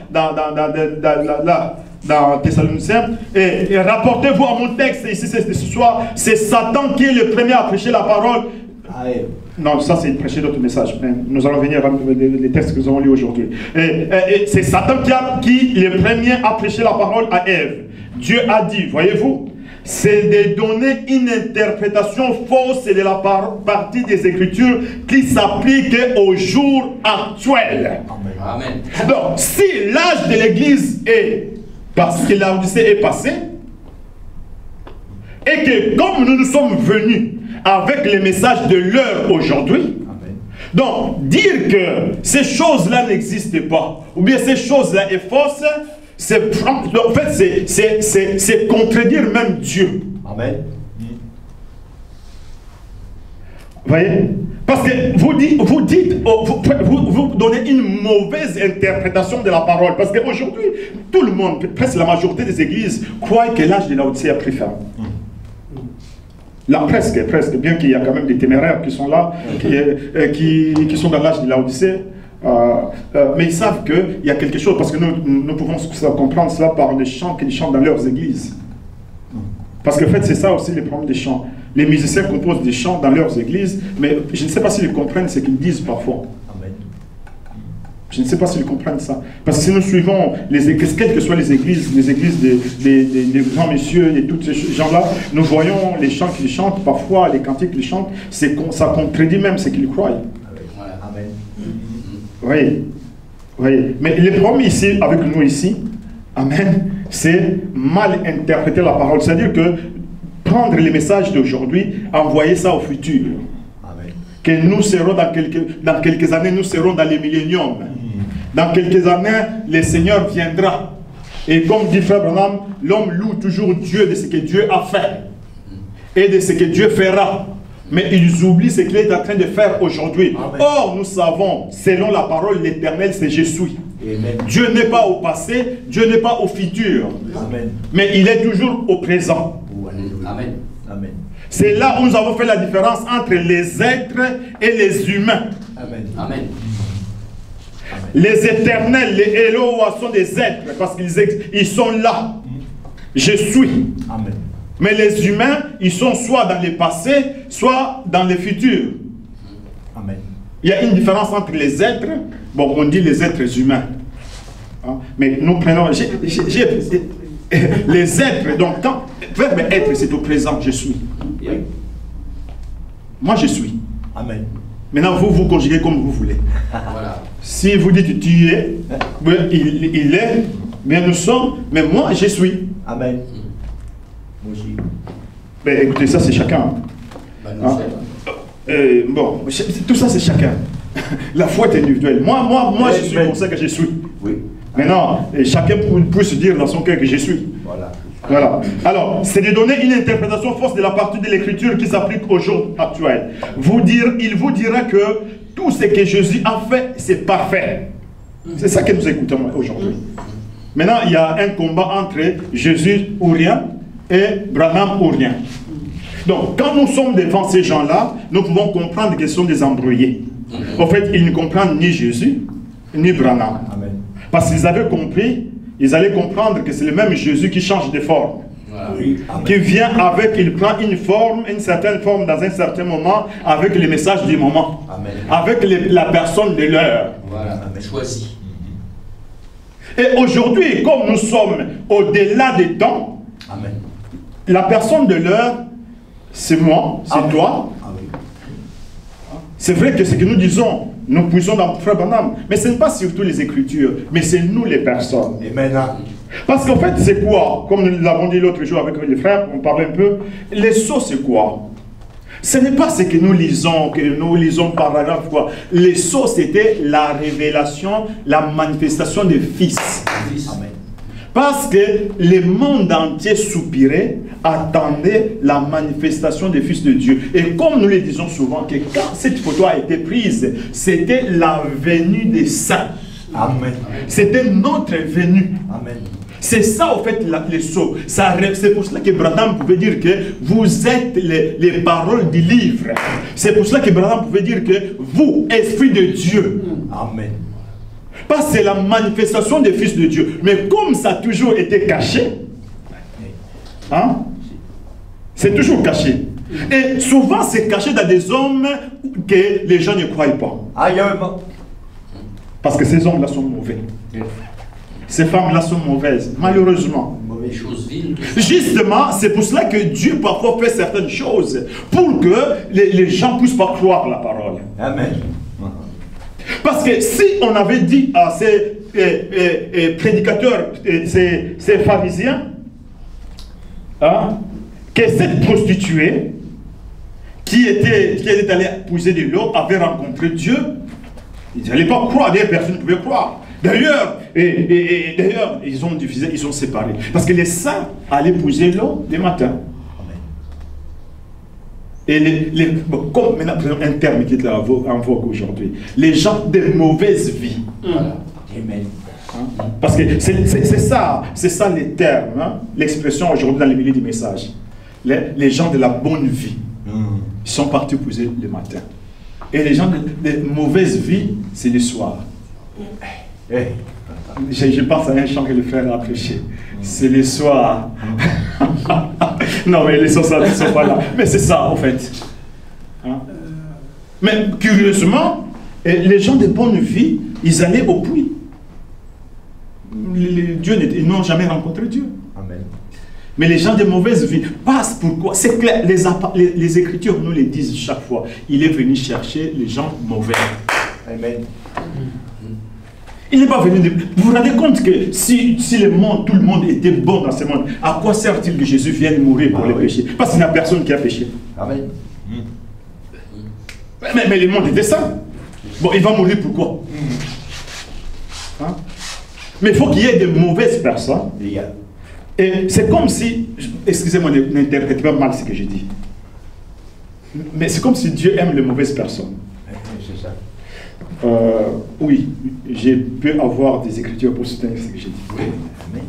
Thessaloniciens, et rapportez-vous à mon texte ici ce soir. C'est Satan qui est le premier à prêcher la parole. Non, ça c'est prêcher d'autres messages. Nous allons venir avec les textes que nous avons lus aujourd'hui. C'est Satan qui le premier a prêché la parole à Ève. Dieu a dit, voyez-vous, c'est de donner une interprétation fausse de la partie des Écritures qui s'applique au jour actuel. Amen. Donc, si l'âge de l'Église est parce que l'Odyssée est passée, et que comme nous sommes venus avec les messages de l'heure aujourd'hui, donc dire que ces choses-là n'existent pas, ou bien ces choses-là sont fausses, en fait, c'est contredire même Dieu. Amen. Vous voyez? Parce que vous donnez une mauvaise interprétation de la parole. Parce qu'aujourd'hui, tout le monde, presque la majorité des églises, croient que l'âge de Laodicée a pris fin. Là, presque, bien qu'il y a quand même des téméraires qui sont là, qui sont dans l'âge de Laodicée. Mais ils savent qu'il y a quelque chose, parce que nous pouvons comprendre cela par les chants qu'ils chantent dans leurs églises. Parce qu'en fait, c'est ça aussi le problème des chants. Les musiciens composent des chants dans leurs églises, mais je ne sais pas s'ils comprennent ce qu'ils disent parfois. Amen. Je ne sais pas s'ils comprennent ça. Parce que si nous suivons les églises, quelles que soient les églises des grands messieurs et tous ces gens-là, nous voyons les chants qu'ils chantent, parfois les cantiques qu'ils chantent, ça contredit même ce qu'ils croient. Amen. Oui. Oui. Mais le problème ici, avec nous ici, amen, c'est mal interpréter la parole. C'est-à-dire que prendre les messages d'aujourd'hui, envoyer ça au futur. Amen. Que nous serons dans quelques années, nous serons dans les milléniums. Dans quelques années, le Seigneur viendra. Et comme dit Frère Branham, l'homme loue toujours Dieu de ce que Dieu a fait et de ce que Dieu fera. Mais ils oublient ce qu'il est en train de faire aujourd'hui. Or, nous savons, selon la parole de l'Éternel, c'est je suis. Amen. Dieu n'est pas au passé, Dieu n'est pas au futur. Amen. Mais il est toujours au présent. Amen. Amen. C'est là où nous avons fait la différence entre les êtres et les humains. Amen. Amen. Les éternels, les Eloah sont des êtres parce qu'ils sont là. Je suis. Amen. Mais les humains, ils sont soit dans le passé, soit dans le futur. Amen. Il y a une différence entre les êtres, bon, on dit les êtres humains. Hein? Mais nous prenons, les êtres, donc quand, verbe être, c'est au présent, je suis. Moi, je suis. Amen. Maintenant, vous conjuguez comme vous voulez. Voilà. Si vous dites tu es, il est, bien nous sommes, mais moi, je suis. Amen. Moi aussi. Ben, écoutez, ça, c'est chacun. Hein? Bon, tout ça, c'est chacun. La foi est individuelle. Moi, je suis pour ça que je suis. Oui. Maintenant, chacun peut se dire dans son cœur que je suis. Voilà. Voilà. Alors, c'est de donner une interprétation fausse de la partie de l'écriture qui s'applique au jour actuel. Il vous dira que tout ce que Jésus a fait, c'est parfait. C'est ça que nous écoutons aujourd'hui. Maintenant, il y a un combat entre Jésus ou rien et Branham ou rien. Donc, quand nous sommes devant ces gens-là, nous pouvons comprendre qu'ils sont des embrouillés. En fait, ils ne comprennent ni Jésus, ni Branham. Amen. Parce qu'ils avaient compris, ils allaient comprendre que c'est le même Jésus qui change de forme. Voilà. Oui. Qui vient avec, il prend une forme, une certaine forme dans un certain moment, avec le message du moment. Amen. Avec la personne de l'heure. Voilà. Choisi. Et aujourd'hui, comme nous sommes au-delà des temps, Amen. la personne de l'heure, c'est moi, c'est toi. Ah oui. C'est vrai que ce que nous disons, nous puisons dans Frère Branham, mais ce n'est pas surtout les Écritures, mais c'est nous les personnes. Amen. Parce qu'en fait, c'est quoi? Comme nous l'avons dit l'autre jour avec les frères, on parlait un peu. Les sceaux, c'est quoi? Ce n'est pas ce que nous lisons paragraphe, quoi. Les sceaux, c'était la révélation, la manifestation des fils. Amen. Parce que le monde entier soupirait, attendait la manifestation des fils de Dieu. Et comme nous le disons souvent, que quand cette photo a été prise, c'était la venue des saints. Amen. C'était notre venue. Amen. C'est ça, au fait, les sceaux. C'est pour cela que Branham pouvait dire que vous êtes les paroles du livre. C'est pour cela que Branham pouvait dire que vous, esprit de Dieu. Amen. Parce que c'est la manifestation des fils de Dieu. Mais comme ça a toujours été caché, hein, c'est toujours caché. Et souvent, c'est caché dans des hommes que les gens ne croient pas. Aïe, Parce que ces hommes-là sont mauvais. Ces femmes-là sont mauvaises, malheureusement. Mauvaise chose viles. Justement, c'est pour cela que Dieu parfois fait certaines choses, pour que les gens ne puissent pas croire la parole. Amen. Parce que si on avait dit à ces prédicateurs, ces pharisiens, hein, que cette prostituée qui était allée puiser de l'eau avait rencontré Dieu, ils n'allaient pas croire, d'ailleurs personne ne pouvait croire. D'ailleurs, d'ailleurs, ils ont divisé, ils ont séparé. Parce que les saints allaient puiser l'eau le matin. Amen. Et bon, comme maintenant, par exemple, un terme qui est en vogue aujourd'hui, les gens de mauvaise vie. Voilà. Amen. Hein? Parce que c'est ça les termes, hein? L'expression aujourd'hui dans les milieux du message. Les gens de la bonne vie sont partis poser le matin. Et les gens de mauvaise vie, c'est le soir. Je pense à un chant que le frère a prêché. C'est le soir. Non, mais les sources ne sont pas là. Mais c'est ça, en fait. Hein? Mais curieusement, les gens de bonne vie, ils allaient au puits. Ils n'ont jamais rencontré Dieu. Amen. Mais les gens de mauvaise vie passent pourquoi? C'est clair, les Écritures nous le disent chaque fois. Il est venu chercher les gens mauvais. Amen. Il n'est pas venu de... Vous vous rendez compte que si le monde, tout le monde était bon dans ce monde, à quoi sert-il que Jésus vienne mourir pour les péchés? Parce qu'il n'y a personne qui a péché. Amen. Mais le monde était saint. Bon, il va mourir pourquoi? Hein? Mais il faut qu'il y ait de mauvaises personnes. Et c'est comme si... Excusez-moi, n'interprétez pas mal ce que j'ai dit. Mais c'est comme si Dieu aime les mauvaises personnes. C'est ça. Oui, j'ai pu avoir des écritures pour soutenir ce que j'ai dit. Oui. Amen.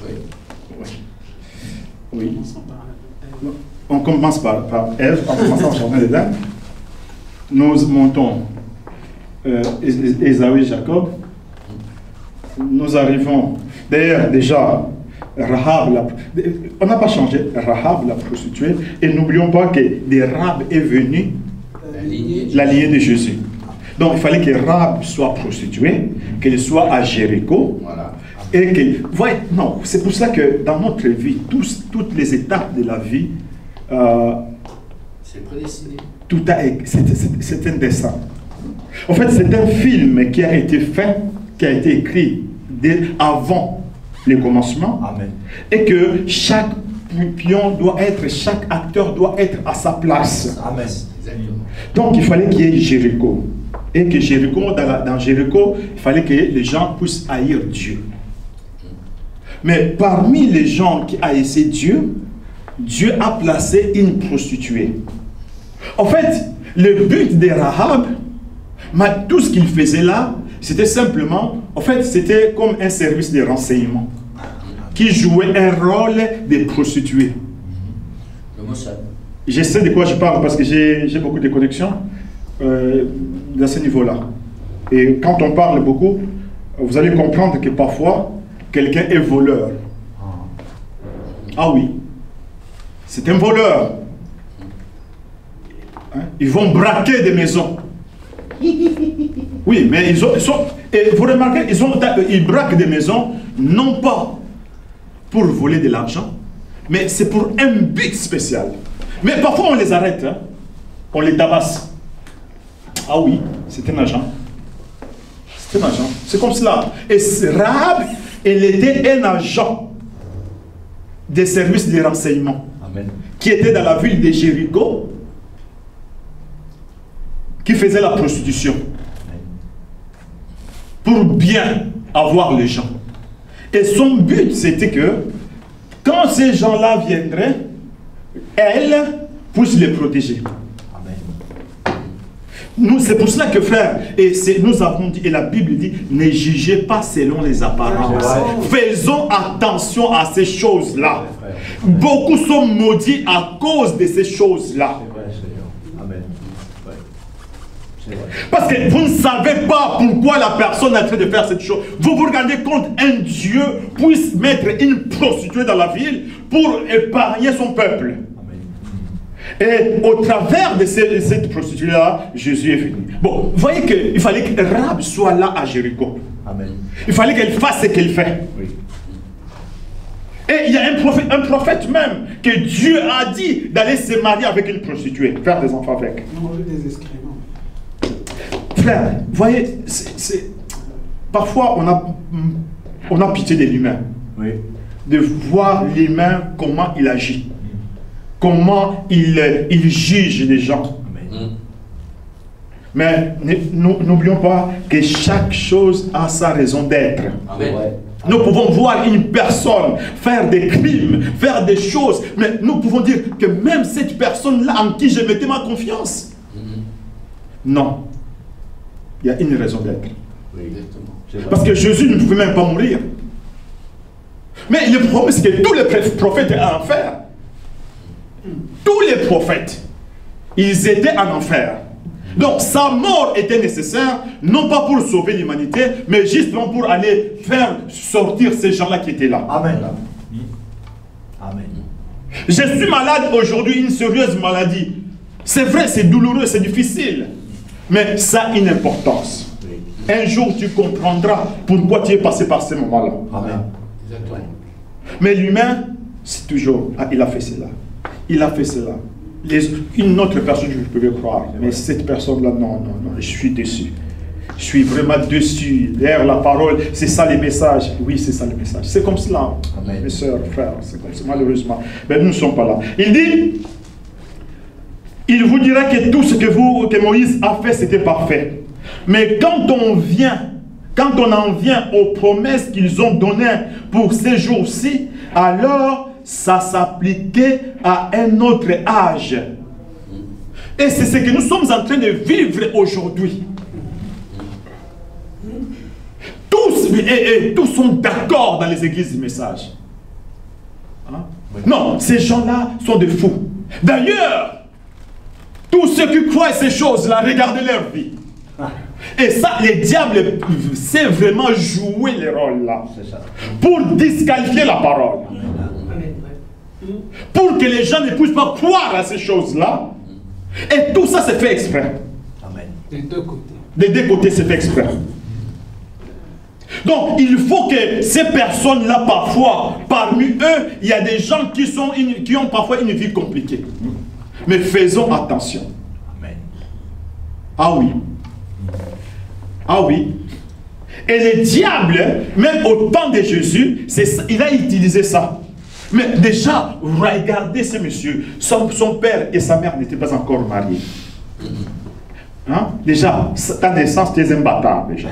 Oui. On commence par Ève, en commençant au jardin d'Éden. Nous montons Ésaü et Jacob. Nous arrivons. D'ailleurs, déjà, Rahab, on n'a pas changé. Rahab, la prostituée. Et n'oublions pas que de Rahab est venue la lignée de Jésus. Donc il fallait que Rahab soit prostituée, qu'elle soit à Jéricho. Voilà. Et que, voyez, non, c'est pour ça que dans notre vie, toutes les étapes de la vie, c'est prédestiné. C'est un dessin. En fait, c'est un film qui a été fait, qui a été écrit avant le commencement. Amen. Et que chaque pion doit être, chaque acteur doit être à sa place. Amen. Exactement. Donc il fallait qu'il y ait Jéricho. Et que Jéricho, dans Jéricho, il fallait que les gens puissent haïr Dieu. Mais parmi les gens qui haïssaient Dieu, Dieu a placé une prostituée. En fait, le but de Rahab, tout ce qu'il faisait là, c'était simplement, en fait, c'était comme un service de renseignement qui jouait un rôle de prostituée. Le Mossad. Je sais de quoi je parle parce que j'ai beaucoup de connexions dans ce niveau-là. Et quand on parle beaucoup, vous allez comprendre que parfois, quelqu'un est voleur. Ah oui, c'est un voleur. Hein? Ils vont braquer des maisons. Oui, mais ils sont... Et vous remarquez, ils braquent des maisons, non pas pour voler de l'argent, mais c'est pour un but spécial. Mais parfois on les arrête, hein? On les tabasse. Ah oui, c'est un agent. C'est un agent. C'est comme cela. Et Rahab, elle était un agent des services de renseignement. Amen. Qui était dans la ville de Jéricho, qui faisait la prostitution. Pour bien avoir les gens. Et son but, c'était que quand ces gens-là viendraient, elle puisse les protéger. C'est pour cela que, frère, nous avons dit, et la Bible dit, ne jugez pas selon les apparences. Faisons attention à ces choses-là. Beaucoup sont maudits à cause de ces choses-là. Parce que vous ne savez pas pourquoi la personne est en train de faire cette chose. Vous vous rendez compte, un Dieu puisse mettre une prostituée dans la ville pour épargner son peuple. Et au travers de cette prostituée-là, Jésus est venu. Bon, vous voyez qu'il fallait que Rahab soit là à Jéricho. Amen. Il fallait qu'elle fasse ce qu'elle fait. Oui. Et il y a un prophète même que Dieu a dit d'aller se marier avec une prostituée, faire des enfants avec. Des excréments. Frère, vous voyez, parfois on a pitié de l'humain. Oui. De voir l'humain, comment il agit. Comment il juge les gens. Amen. Mais n'oublions pas que chaque chose a sa raison d'être. Amen. Nous pouvons voir une personne faire des crimes, faire des choses, mais nous pouvons dire que même cette personne-là en qui je mettais ma confiance. Non. Il y a une raison d'être. Oui, exactement. Parce que Jésus ne pouvait même pas mourir. Mais le problème, c'est que tous les prophètes étaient en enfer. Tous les prophètes, ils étaient en enfer. Donc sa mort était nécessaire, non pas pour sauver l'humanité, mais justement pour aller faire sortir ces gens-là qui étaient là. Amen. Amen. Je suis malade aujourd'hui, une sérieuse maladie. C'est vrai, c'est douloureux, c'est difficile. Mais ça a une importance. Oui. Un jour, tu comprendras pourquoi tu es passé par ces moments-là. Amen. Exactement. Mais l'humain, c'est toujours, ah, il a fait cela. Il a fait cela. Une autre personne, je peux croire. Mais cette personne-là, non, je suis déçu. Je suis vraiment déçu. D'ailleurs, la parole, c'est ça les messages. Oui, c'est ça les messages. C'est comme cela, Amen. mes soeurs, frères. C'est comme ça, malheureusement. Mais nous ne sommes pas là. Il dit, il vous dira que tout ce que Moïse a fait, c'était parfait. Mais quand on en vient aux promesses qu'ils ont données pour ces jours-ci, alors ça s'appliquait à un autre âge. Et c'est ce que nous sommes en train de vivre aujourd'hui. Tous sont d'accord dans les églises du message. Hein? Non, ces gens-là sont des fous. D'ailleurs, tous ceux qui croient à ces choses-là, regardez leur vie. Et ça, les diables savent vraiment jouer les rôles là. Pour disqualifier la parole. Pour que les gens ne puissent pas croire à ces choses-là. Et tout ça, c'est fait exprès. Amen. Des deux côtés. Des deux côtés, c'est fait exprès. Donc, il faut que ces personnes-là, parfois, parmi eux, il y a des gens qui ont parfois une vie compliquée. Mais faisons attention. Amen. Ah oui. Ah oui. Et le diable, même au temps de Jésus, il a utilisé ça. Mais déjà, regardez ce monsieur. Son père et sa mère n'étaient pas encore mariés. Hein? Déjà, ta naissance, tu es un bâtard, déjà.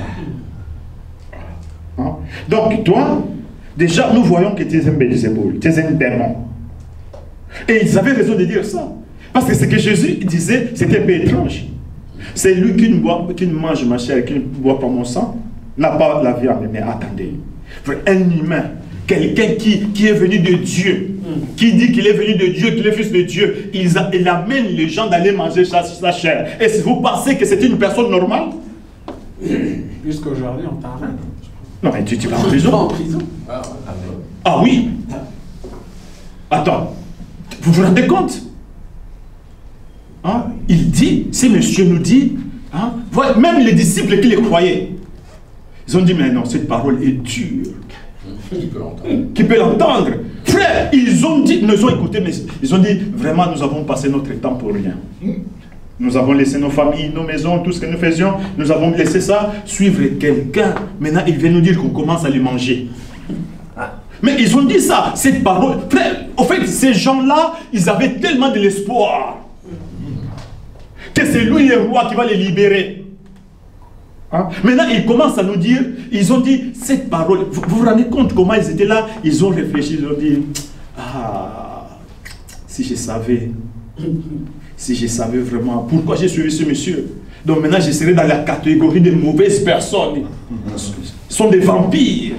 Hein? Donc, toi, déjà, nous voyons que tu es un Belzéboul, tu es un démon. Et ils avaient raison de dire ça. Parce que ce que Jésus disait, c'était un peu étrange. C'est lui qui ne mange ma chair, qui ne boit pas mon sang, n'a pas la vie en lui. Mais attendez, un humain, quelqu'un qui est venu de Dieu, qui dit qu'il est venu de Dieu, qu'il est fils de Dieu, il amène les gens d'aller manger sa chair. Et si vous pensez que c'est une personne normale? Jusqu'aujourd'hui, on t'arrête. Non, mais tu vas en prison. En prison. Ah oui. Attends, vous vous rendez compte? Hein? Il dit, ce monsieur nous dit, hein? Voilà, même les disciples qui les croyaient, ils ont dit, mais non, cette parole est dure. Qui peut l'entendre? Qui peut l'entendre? Frère, ils ont dit, nous ont écouté, mais ils ont dit, vraiment, nous avons passé notre temps pour rien. Nous avons laissé nos familles, nos maisons, tout ce que nous faisions, nous avons laissé ça, suivre quelqu'un. Maintenant, il vient nous dire qu'on commence à les manger. Mais ils ont dit ça, cette parole. Frère, au fait, ces gens-là, ils avaient tellement de l'espoir que c'est lui le roi qui va les libérer. Hein? Maintenant, ils commencent à nous dire, ils ont dit, cette parole, vous vous rendez compte comment ils étaient là? Ils ont réfléchi, ils ont dit, ah, si je savais vraiment pourquoi j'ai suivi ce monsieur. Donc maintenant, je serais dans la catégorie des mauvaises personnes. Ce sont des vampires.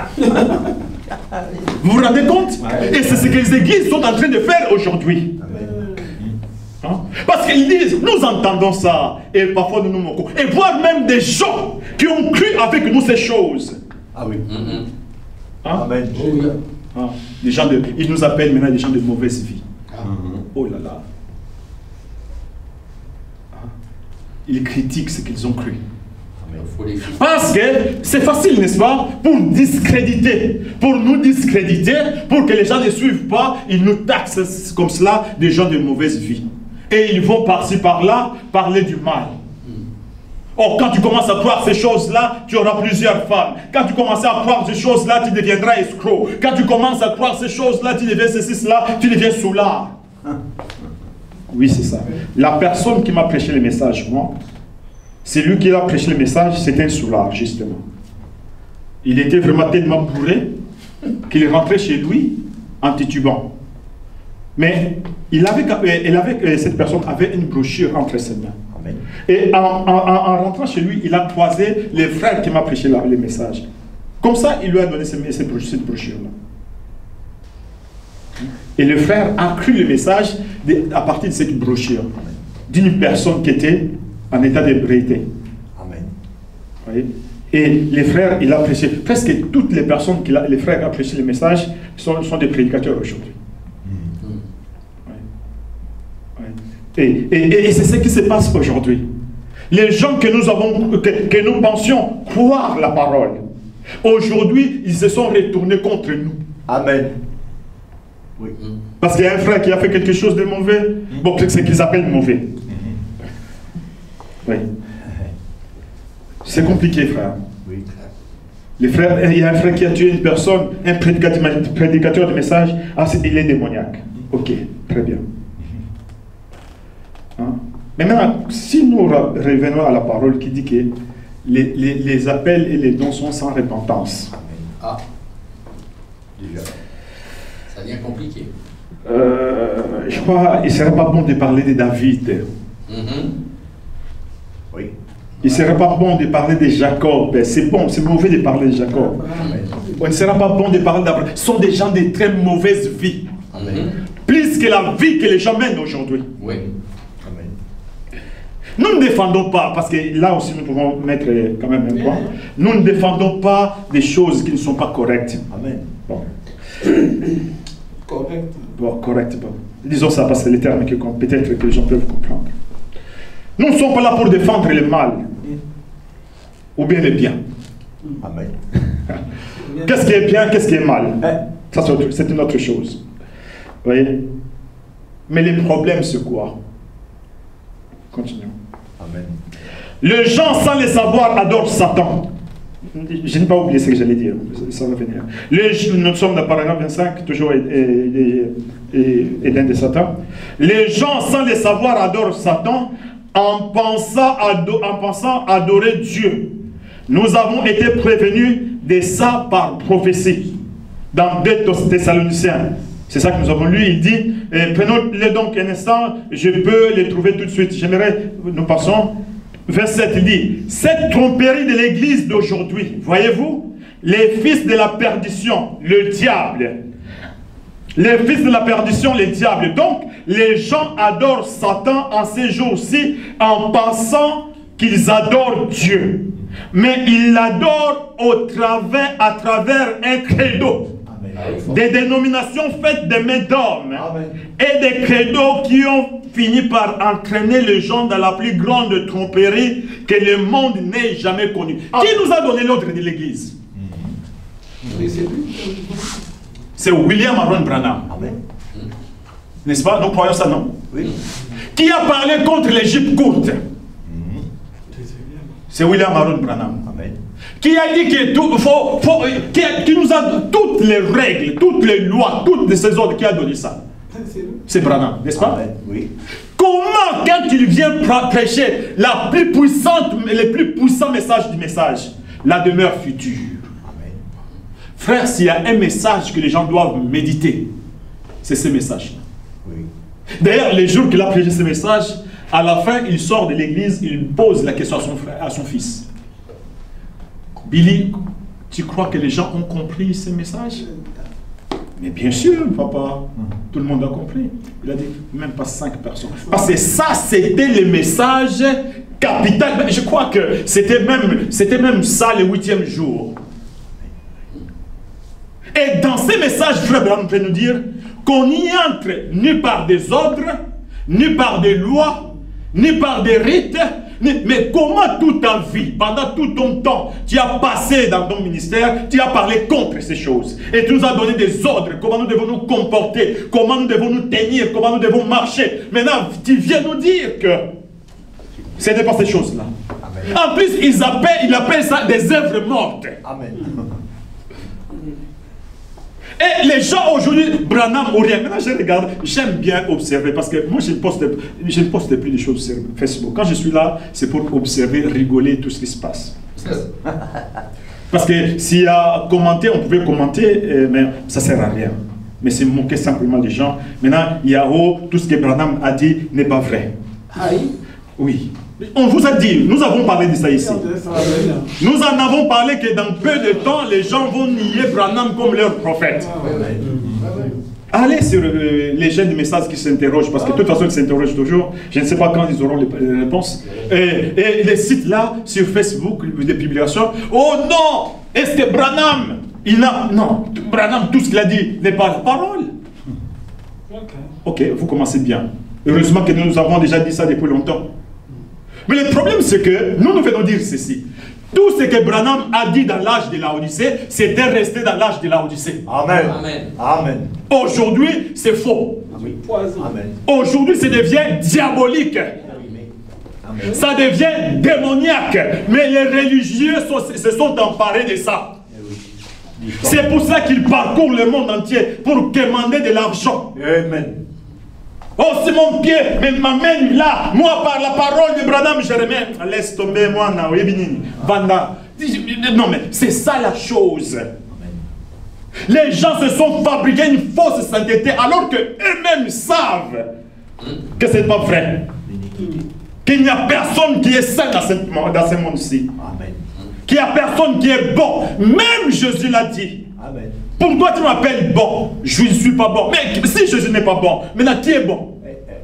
Vous vous rendez compte? Et c'est ce que les églises sont en train de faire aujourd'hui. Hein? Parce qu'ils disent, nous entendons ça, et parfois nous nous moquons. Et voir même des gens qui ont cru avec nous ces choses. Ah oui. Hein? Amen. Hein? Ils nous appellent maintenant des gens de mauvaise vie. Oh là là. Hein? Ils critiquent ce qu'ils ont cru. Parce que c'est facile, n'est-ce pas? Pour discréditer, pour nous discréditer, pour que les gens ne suivent pas, ils nous taxent comme cela des gens de mauvaise vie. Et ils vont par-ci par-là parler du mal. Or, quand tu commences à croire ces choses-là, tu auras plusieurs femmes. Quand tu commences à croire ces choses-là, tu deviendras escroc. Quand tu commences à croire ces choses-là, tu deviens ceci, cela, tu deviens soulard. Oui, c'est ça. La personne qui m'a prêché le message, moi, c'est lui qui a prêché le message, c'était un soulard, justement. Il était vraiment tellement bourré qu'il rentrait chez lui en titubant. Mais cette personne avait une brochure entre ses mains. Amen. Et en rentrant chez lui, il a croisé les frères qui m'ont prêché les messages. Comme ça, il lui a donné cette brochure-là. Et le frère a cru le message à partir de cette brochure d'une personne qui était en état d'ébriété. Amen. Voyez? Et les frères, il a prêché. Presque toutes les personnes les frères ont prêché le message sont des prédicateurs aujourd'hui. Et c'est ce qui se passe aujourd'hui. Les gens que nous pensions croire la parole, aujourd'hui, ils se sont retournés contre nous. Amen. Oui. Parce qu'il y a un frère qui a fait quelque chose de mauvais. Bon, c'est ce qu'ils appellent mauvais. Oui. C'est compliqué, frère. Oui. Les frères, il y a un frère qui a tué une personne, un prédicateur de message. Ah, il est démoniaque. Ok, très bien. Hein? Mais maintenant, si nous revenons à la parole qui dit que les appels et les dons sont sans repentance. Ah. Déjà. Ça devient compliqué. Je crois qu'il ne serait pas bon de parler de David. Oui. Il ne serait pas bon de parler de Jacob. C'est bon, c'est mauvais de parler de Jacob. Il ne serait pas bon de parler d'Abraham. Ce sont des gens de très mauvaise vie. Amen. Plus que la vie que les gens mènent aujourd'hui. Oui. Nous ne défendons pas, parce que là aussi nous pouvons mettre quand même un point. Nous ne défendons pas des choses qui ne sont pas correctes. Amen. Bon. Correct. Bon, correct. Bon. Disons ça parce que c'est les termes que peut-être que les gens peuvent comprendre. Nous ne sommes pas là pour défendre le mal ou bien le bien. Amen. Qu'est-ce qui est bien, qu'est-ce qui est mal? Ça, c'est une autre chose. Vous voyez? Mais les problèmes, c'est quoi? Continuons. Amen. Les gens, sans le savoir, adorent Satan. Je n'ai pas oublié ce que j'allais dire. Ça va venir. Nous sommes dans le paragraphe 25, toujours Éden de Satan. Les gens, sans le savoir, adorent Satan en pensant adorer Dieu. Nous avons été prévenus de ça par prophétie. Dans 2 Thessaloniciens. C'est ça que nous avons lu. Il dit, prenons-les donc un instant, je peux les trouver tout de suite. J'aimerais, nous passons. Verset 7, il dit, cette tromperie de l'église d'aujourd'hui, voyez-vous, les fils de la perdition, le diable. Les fils de la perdition, les diables. Donc, les gens adorent Satan en ces jours-ci en pensant qu'ils adorent Dieu. Mais ils l'adorent à travers un credo. Des dénominations faites de mains d'hommes et des credos qui ont fini par entraîner les gens dans la plus grande tromperie que le monde n'ait jamais connue. Qui nous a donné l'ordre de l'église? C'est William Aaron Branham. N'est-ce pas? Nous croyons ça, non? Oui. Qui a parlé contre l'Égypte courte? C'est William Aaron Branham. Amen. Qui a dit que qui nous a toutes les règles, toutes les lois, toutes ces ordres, qui a donné ça? C'est Branham, n'est-ce pas? Amen. Oui. Comment, quand il vient prêcher le plus puissant message du message, la demeure future? Amen. Frère, s'il y a un message que les gens doivent méditer, c'est ce message-là. Oui. D'ailleurs, les jours qu'il a prêché ce message, à la fin, il sort de l'église, il pose la question à son fils. Billy, tu crois que les gens ont compris ce message? Mais bien sûr, papa, tout le monde a compris. Il a dit, même pas 5 personnes. Parce que ça, c'était le message capital. Je crois que c'était même ça le 8e jour. Et dans ces messages, frère Branham peut nous dire qu'on n'y entre ni par des ordres, ni par des lois, ni par des rites, mais comment toute ta vie, pendant tout ton temps, tu as passé dans ton ministère, tu as parlé contre ces choses. Et tu nous as donné des ordres, comment nous devons nous comporter, comment nous devons nous tenir, comment nous devons marcher. Maintenant, tu viens nous dire que ce n'est pas ces choses-là. En plus, ils appellent ça des œuvres mortes. Amen. Et les gens aujourd'hui, Branham ou rien. Maintenant, je regarde, j'aime bien observer parce que moi, je ne poste plus de choses sur Facebook. Quand je suis là, c'est pour observer, rigoler tout ce qui se passe. Parce que s'il y a commenté, on pouvait commenter, mais ça ne sert à rien. Mais c'est moquer simplement les gens. Maintenant, il y a tout ce que Branham a dit n'est pas vrai. Oui. On vous a dit, nous avons parlé de ça ici. Nous en avons parlé que dans peu de temps, les gens vont nier Branham comme leur prophète. Allez sur les chaînes de messages qui s'interrogent, parce que de toute façon ils s'interrogent toujours. Je ne sais pas quand ils auront les réponses. Et les sites là, sur Facebook, des publications. Oh non! Est-ce que Branham, non, Branham, tout ce qu'il a dit n'est pas la parole. Ok, vous commencez bien. Heureusement que nous avons déjà dit ça depuis longtemps. Mais le problème c'est que nous venons dire ceci. Tout ce que Branham a dit dans l'âge de la Odyssée, c'était resté dans l'âge de la Odyssée. Amen. Amen. Aujourd'hui, c'est faux. Amen. Aujourd'hui, ça devient diabolique. Amen. Ça devient démoniaque. Mais les religieux se sont emparés de ça. C'est pour ça qu'ils parcourent le monde entier pour demander de l'argent. Amen. Oh, c'est mon pied, mais m'amène là. Moi, par la parole de Branham, je remets. Laisse tomber, moi, Vanda. Non, mais c'est ça la chose. Les gens se sont fabriqués une fausse sainteté alors qu'eux-mêmes savent que ce n'est pas vrai. Qu'il n'y a personne qui est saint dans ce monde-ci. Qu'il n'y a personne qui est bon. Même Jésus l'a dit. Amen. Pourquoi tu m'appelles bon? Je ne suis pas bon. Mais si Jésus n'est pas bon, maintenant qui est bon?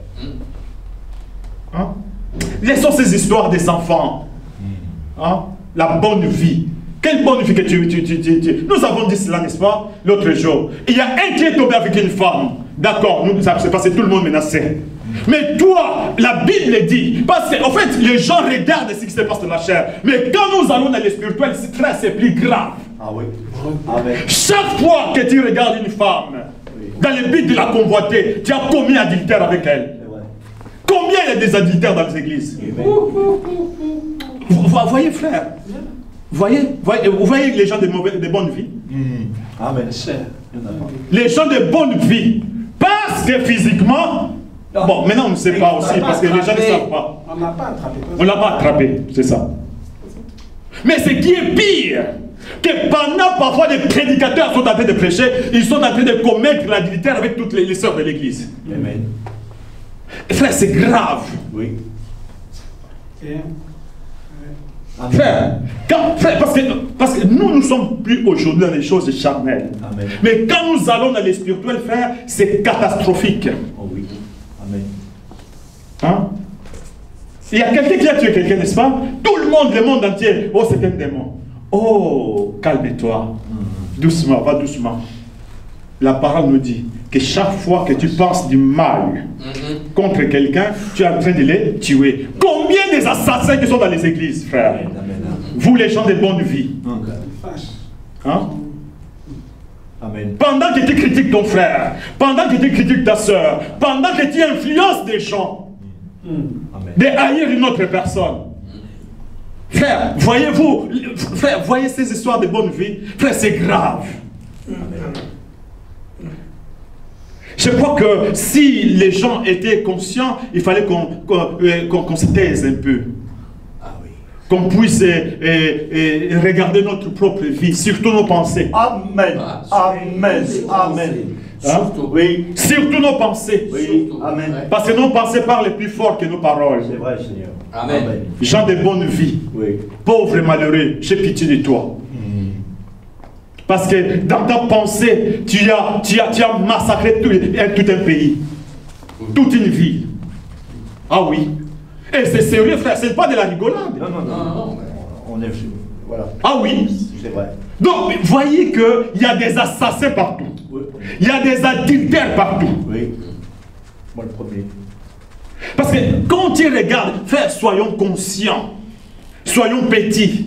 Hein? Laissons ces histoires des enfants. Hein? La bonne vie. Quelle bonne vie que tu... Nous avons dit cela, n'est-ce pas? L'autre jour. Il y a un qui est tombé avec une femme. D'accord, c'est passé tout le monde menacé. Mais toi, la Bible dit, parce qu'en fait, les gens regardent ce qui se passe dans la chair. Mais quand nous allons dans le spirituel, c'est plus grave. Ah oui. Amen. Chaque fois que tu regardes une femme, dans le but de la convoiter, tu as commis adultère avec elle. Combien il y a des adultères dans les églises? Vous voyez, frère? Vous voyez les gens de bonne vie? Amen. Les gens de bonne vie. Parce que physiquement... Bon, maintenant on ne sait pas aussi, parce que les gens ne savent pas. On n'a pas attrapé. On ne l'a pas attrapé, c'est ça. Mais ce qui est pire, que pendant parfois des prédicateurs sont en train de prêcher, ils sont en train de commettre l'adultère avec toutes les sœurs de l'église. Amen. Frère, c'est grave. Oui. Frère, parce que nous ne sommes plus aujourd'hui dans les choses charnelles. Amen. Mais quand nous allons dans les spirituels, frère, c'est catastrophique. Oh oui. Amen. Hein? Il y a quelqu'un qui a tué quelqu'un, n'est-ce pas? Tout le monde entier. Oh, c'est un démon. Oh, calme-toi. Doucement, va doucement. La parole nous dit que chaque fois que tu penses du mal contre quelqu'un, tu es en train de les tuer. Combien des assassins qui sont dans les églises, frère? Vous, les gens de bonne vie. Hein? Amen. Pendant que tu critiques ton frère, pendant que tu critiques ta soeur, pendant que tu influences des gens, de haïr une autre personne. Frère, voyez-vous, frère, voyez ces histoires de bonne vie, frère, c'est grave. Je crois que si les gens étaient conscients, il fallait qu'on se taise un peu. Qu'on puisse regarder notre propre vie, surtout nos pensées. Amen. Amen. Amen. Hein? Oui. Surtout nos pensées. Oui. Amen. Parce que nos pensées parlent plus fort que nos paroles. C'est vrai, Seigneur. Amen. Gens de bonne vie. Oui. Pauvre et malheureux, j'ai pitié de toi. Parce que dans ta pensée, tu as massacré tout un pays. Toute une ville. Ah oui. Et c'est sérieux, frère, c'est pas de la rigolade. Non. On est... Voilà. Ah oui. C'est vrai. Donc, voyez qu'il y a des assassins partout. Oui. Il y a des adultères partout. Oui. Moi le premier. Parce que quand tu regardes, frère, soyons conscients. Soyons petits.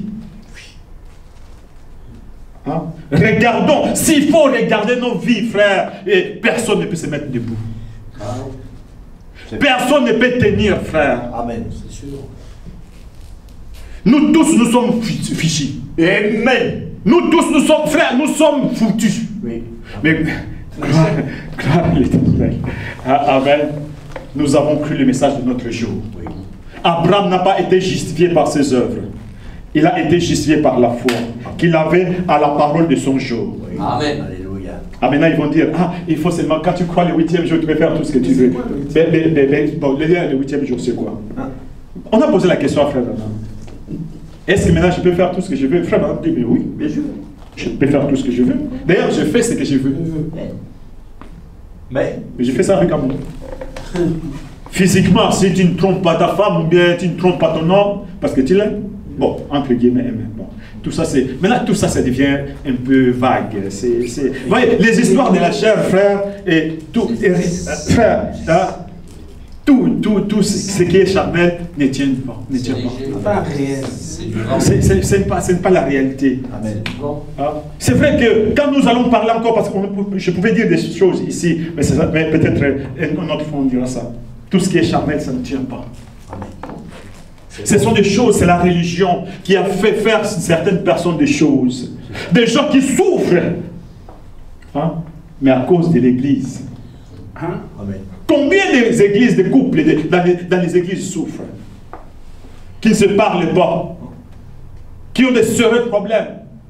Hein? Regardons. S'il faut regarder nos vies, frère, et personne ne peut se mettre debout. Personne ne peut tenir, frère. Amen. C'est sûr. Nous tous, nous sommes fichus. Amen. Nous tous, nous sommes, frères, nous sommes foutus. Oui. Mais, gloire à l'Éternel. Amen. Nous avons cru le message de notre jour. Oui. Abraham n'a pas été justifié par ses œuvres. Il a été justifié par la foi qu'il avait à la parole de son jour. Oui. Amen. Alléluia. Ah, maintenant ils vont dire, ah, il faut seulement, quand tu crois le 8e jour, tu peux faire tout ce que tu veux. quoi, le 8e? Bon, le 8e jour, c'est quoi? On a posé la question à Frère Branham. Est-ce que maintenant je peux faire tout ce que je veux? Frère Branham dit, mais oui, bien sûr. Je peux faire tout ce que je veux. D'ailleurs, je fais ce que je veux. Mais Mais je fais ça avec amour. Physiquement, si tu ne trompes pas ta femme ou bien tu ne trompes pas ton homme, parce que tu l'aimes, bon, entre guillemets, aimer. Bon, tout ça, c'est. Maintenant, tout ça, ça devient un peu vague. Vous voyez, les histoires de la chair, frère, et tout. Frère, hein, tout ce qui est charnel ne tient pas. Ne tient pas. Pas réel. C'est du vent. Ce n'est pas la réalité. Amen. Ah, c'est vrai que quand nous allons parler encore, parce que je pouvais dire des choses ici, mais peut-être un autre fois on dira ça. Tout ce qui est charnel, ça ne tient pas. Ce sont des choses, c'est la religion qui a fait faire certaines personnes des choses. Des gens qui souffrent, hein, mais à cause de l'église. Hein? Amen. Combien des églises, des couples dans les églises souffrent, qui ne se parlent pas, qui ont des sérieux problèmes,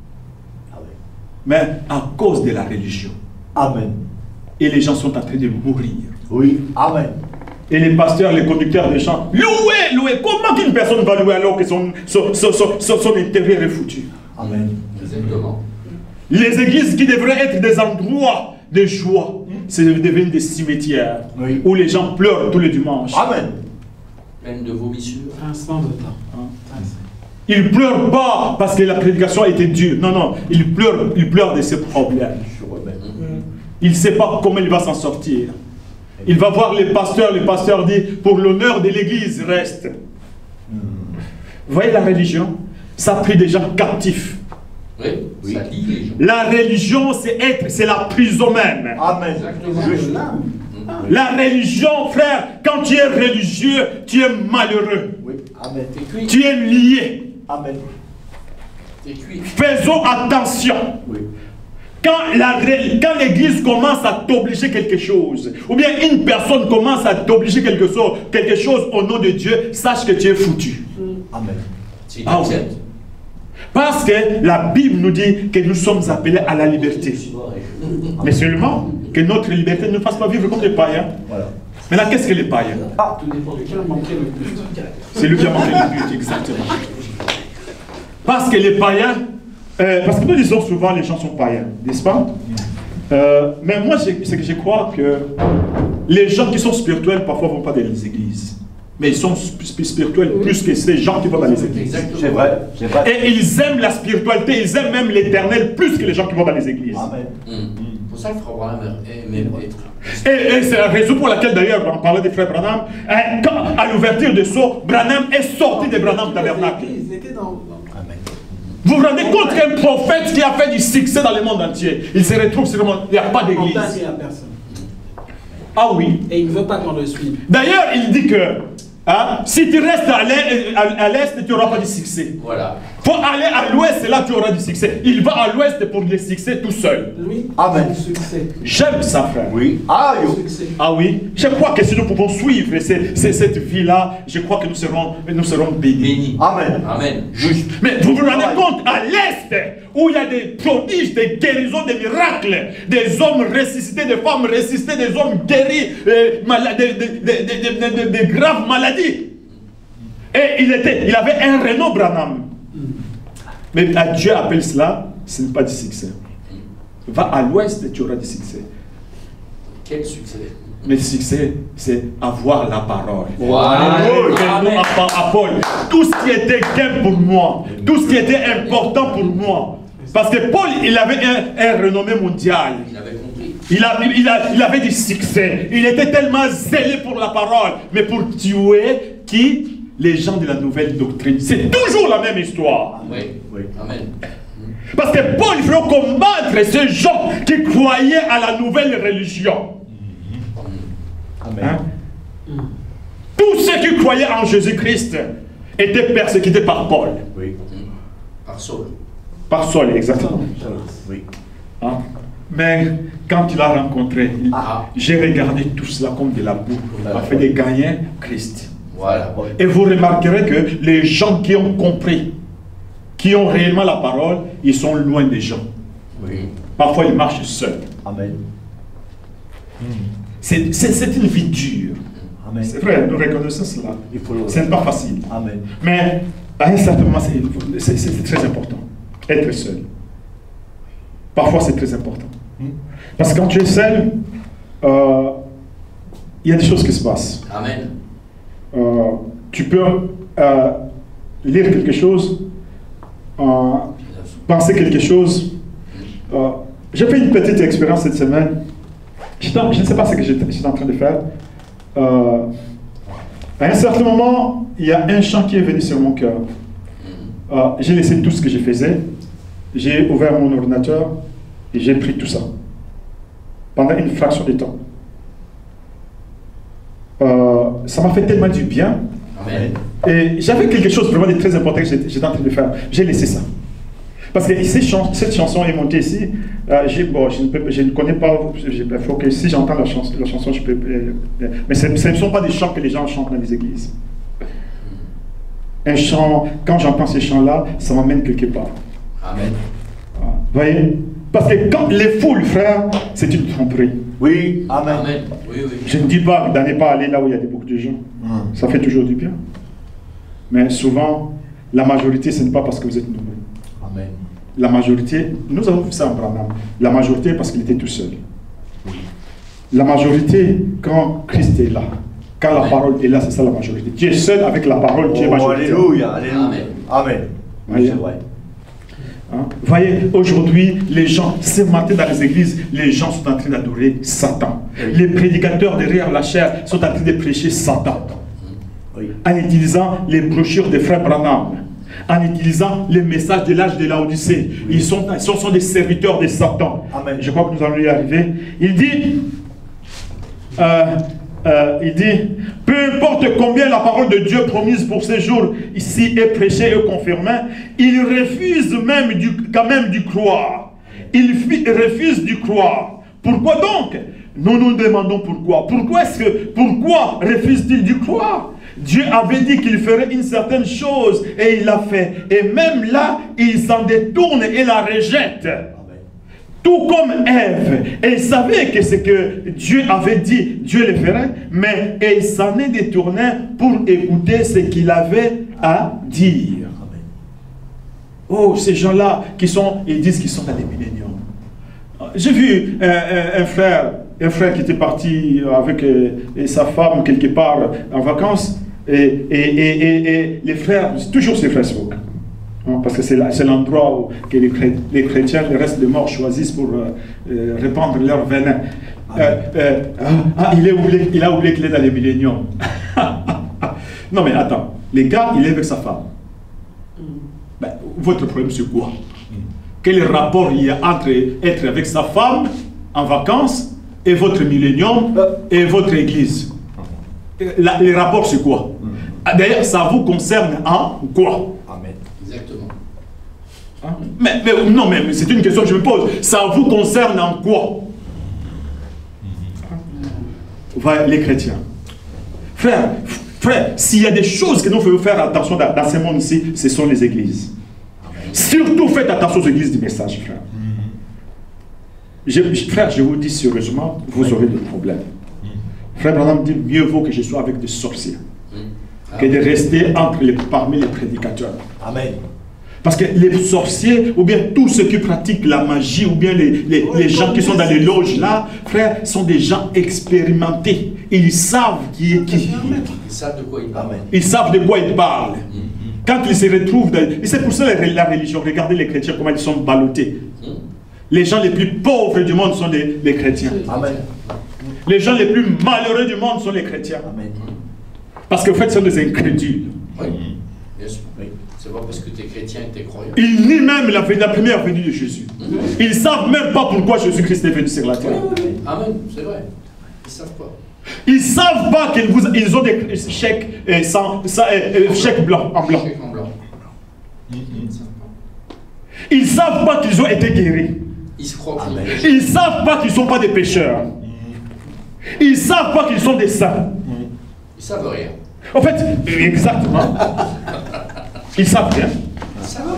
mais à cause de la religion. Amen. Et les gens sont en train de mourir. Oui. Amen. Et les pasteurs, les conducteurs de chants, louez. Comment qu'une personne va louer alors que son intérieur est foutu? Amen. Exactement. Les églises qui devraient être des endroits de joie, c'est devenu des cimetières, Oui. où les gens pleurent tous les dimanches. Amen. Même de vomissures. Instant de temps. Ils ne pleurent pas parce que la prédication a été dure. Non, ils pleurent de ses problèmes. Sur eux-mêmes. Il ne sait pas comment il va s'en sortir. Il va voir le pasteur dit, pour l'honneur de l'église, reste. Vous voyez la religion? Ça a pris des gens captifs. Oui, ça lie les gens. La religion, c'est la prison même. Amen. Exactement. La religion, frère, quand tu es religieux, tu es malheureux. Oui. Amen. T'es cuit. Tu es lié. Amen. T'es cuit. Faisons attention. Oui. Quand l'église commence à t'obliger quelque chose, ou bien une personne commence à t'obliger quelque chose au nom de Dieu, sache que tu es foutu. Amen. Si Ah oui. t'acceptes. Parce que la Bible nous dit que nous sommes appelés à la liberté. Mais seulement que notre liberté ne nous fasse pas vivre comme les païens. Voilà. Maintenant, qu'est-ce que les païens? Tout dépend de qui a manqué le plus. C'est lui qui a manqué le but, exactement. Parce que les païens, parce que nous disons souvent les gens sont païens, n'est-ce pas? Mais moi, c'est que je crois que les gens qui sont spirituels parfois ne vont pas dans les églises. Mais ils sont spirituels plus que ces gens qui vont dans les églises. Exactement. C'est vrai. C'est vrai. Et ils aiment la spiritualité, ils aiment même l'éternel plus que les gens qui vont dans les églises. Amen. Pour ça, le frère Branham aimait être. Et c'est la raison pour laquelle d'ailleurs, on parlait des frères Branham, quand, à l'ouverture de Sceaux, Branham est sorti de Branham Tabernacle. Ils étaient dans... Amen. Vous vous rendez compte qu'un prophète qui a fait du succès dans le monde entier, il se retrouve sur le monde, il n'y a pas d'église. Contacté à personne. Ah oui. Et il ne veut pas qu'on le suive. D'ailleurs, il dit que si tu restes à l'est, tu n'auras pas de succès. Voilà. Il faut aller à l'ouest, là tu auras du succès. Il va à l'ouest pour le succès tout seul. Lui, Amen. c'est le succès. J'aime ça, frère. Oui. Ah, yo. Succès. Ah oui. Je crois que si nous pouvons suivre cette vie-là, je crois que nous serons bénis. Béni. Amen. Amen. Juste. Mais vous vous rendez compte, à l'Est, où il y a des prodiges, des guérisons, des miracles, des hommes ressuscités, des femmes ressuscitées, des hommes guéris, des graves maladies. Et il avait un renom, Branham. Mais Dieu appelle cela, ce n'est pas du succès. Va à l'Ouest et tu auras du succès. Quel succès. Mais le succès, c'est avoir la parole. Voilà. Amen. À Paul, tout ce qui était gain pour moi, tout ce qui était important pour moi. Parce que Paul, il avait un renommé mondial. Il avait compris. Il avait du succès. Il était tellement zélé pour la parole. Mais pour tuer qui? Les gens de la nouvelle doctrine. C'est toujours la même histoire. Oui. Oui. Amen. Parce que Paul, il veut combattre ces gens qui croyaient à la nouvelle religion. Amen. Hein? Tous ceux qui croyaient en Jésus-Christ étaient persécutés par Paul. Oui. Par Saul. Par Saul, exactement. Oui. Hein? Mais quand il a rencontré, Ah. j'ai regardé tout cela comme de la boue, afin de gagner Christ. Voilà. Et vous remarquerez que les gens qui ont compris qui ont réellement la parole, ils sont loin des gens. Oui. Parfois, ils marchent seuls. Amen. C'est une vie dure. Amen. C'est vrai, nous reconnaissons cela. Il faut Ce n'est pas facile. Amen. Mais à un certain moment, c'est très important. Être seul. Parfois, c'est très important. Parce que quand tu es seul, il y a des choses qui se passent. Amen. Tu peux lire quelque chose, penser quelque chose. J'ai fait une petite expérience cette semaine. Je ne sais pas ce que j'étais en train de faire. À un certain moment, il y a un chant qui est venu sur mon cœur. J'ai laissé tout ce que je faisais. J'ai ouvert mon ordinateur et j'ai pris tout ça. Pendant une fraction de temps. Ça m'a fait tellement du bien. Amen. Et j'avais quelque chose vraiment de très important que j'étais en train de faire. J'ai laissé ça. Parce que cette chanson est montée ici. Je ne connais pas. Il faut que si j'entends la chanson, je peux. Mais ce ne sont pas des chants que les gens chantent dans les églises. Un chant, quand j'entends ces chants-là, ça m'amène quelque part. Amen. Vous voyez? Parce que quand les foules, frère, c'est une tromperie. Oui, amen. Amen. Oui, oui. Je ne dis pas d'aller pas aller là où il y a beaucoup de gens. Ça fait toujours du bien. Mais souvent, la majorité, ce n'est pas parce que vous êtes nombreux. Amen. La majorité, nous avons vu ça en Branham. La majorité parce qu'il était tout seul. La majorité, quand Christ est là, quand la parole est là, c'est ça la majorité. Tu es seul avec la parole, tu es majoritaire. Alléluia, alléluia. Amen. Amen. Oui, c'est vrai. Hein? Voyez, aujourd'hui, les gens, ce matin dans les églises, les gens sont en train d'adorer Satan. Les prédicateurs derrière la chair sont en train de prêcher Satan. Oui. En utilisant les brochures des frères Branham, en utilisant les messages de l'âge de Laodicée. Oui. Ils sont des serviteurs de Satan. Amen. Je crois que nous allons y arriver. Il dit, peu importe combien la parole de Dieu promise pour ces jours ici est prêchée et confirmée, il refuse quand même d'y croire. Il refuse d'y croire. Pourquoi donc? Nous nous demandons pourquoi. Pourquoi refuse-t-il d'y croire? Dieu avait dit qu'il ferait une certaine chose et il l'a fait. Et même là, il s'en détourne et la rejette. Tout comme Ève, elle savait que ce que Dieu avait dit, Dieu le ferait, mais elle s'en est détournée pour écouter ce qu'il avait à dire. Oh, ces gens-là ils disent qu'ils sont dans les milléniums. J'ai vu un frère qui était parti avec sa femme quelque part en vacances, et les frères, toujours ces Facebook. Parce que c'est l'endroit où que les chrétiens, le reste des morts, choisissent pour répandre leur venin. Il a oublié qu'il est dans les milléniums. Non mais attends, les gars, il est avec sa femme. Ben, votre problème c'est quoi? Quel rapport il y a entre être avec sa femme en vacances et votre millénium et votre église? Les rapports c'est quoi? D'ailleurs, ça vous concerne en quoi? Amen. Exactement. Hein? Mais c'est une question que je me pose. Ça vous concerne en quoi? Les chrétiens. Frère, s'il y a des choses que nous devons faire attention dans ce monde ici, ce sont les églises. Surtout faites attention aux églises du message, frère. Frère, je vous dis sérieusement, vous aurez des problèmes. Frère Branham dit, mieux vaut que je sois avec des sorciers que de rester parmi les prédicateurs. Amen. Parce que les sorciers, ou bien tous ceux qui pratiquent la magie, ou bien les gens qui sont dans les loges là, frère, sont des gens expérimentés. Ils savent qui est qui. Ils savent de quoi ils parlent. Ils savent de quoi ils parlent. Quand ils se retrouvent et c'est pour ça la religion, regardez les chrétiens comment ils sont ballottés. Les gens les plus pauvres du monde sont les chrétiens. Amen. Les gens les plus malheureux du monde sont les chrétiens. Amen. Parce qu'en fait, ce sont des incrédules. Oui, bien sûr. Oui. C'est pas parce que tu es chrétien que tu es croyant. Ils nient même la première venue de Jésus. Ils ne savent même pas pourquoi Jésus-Christ est venu sur la terre. Oui. Amen, c'est vrai. Ils ne savent pas. Ils ne savent pas qu'ils ont des chèques chèques blancs, en blanc. Chèques en blanc. Ils ne savent pas. Ils ne savent pas qu'ils ont été guéris. Ils se croient qu'ils ont Ils ne savent pas qu'ils ne sont pas des pécheurs. Ils ne savent pas qu'ils sont des saints. Ils ne savent rien. En fait, exactement. Ils savent rien. Ils savent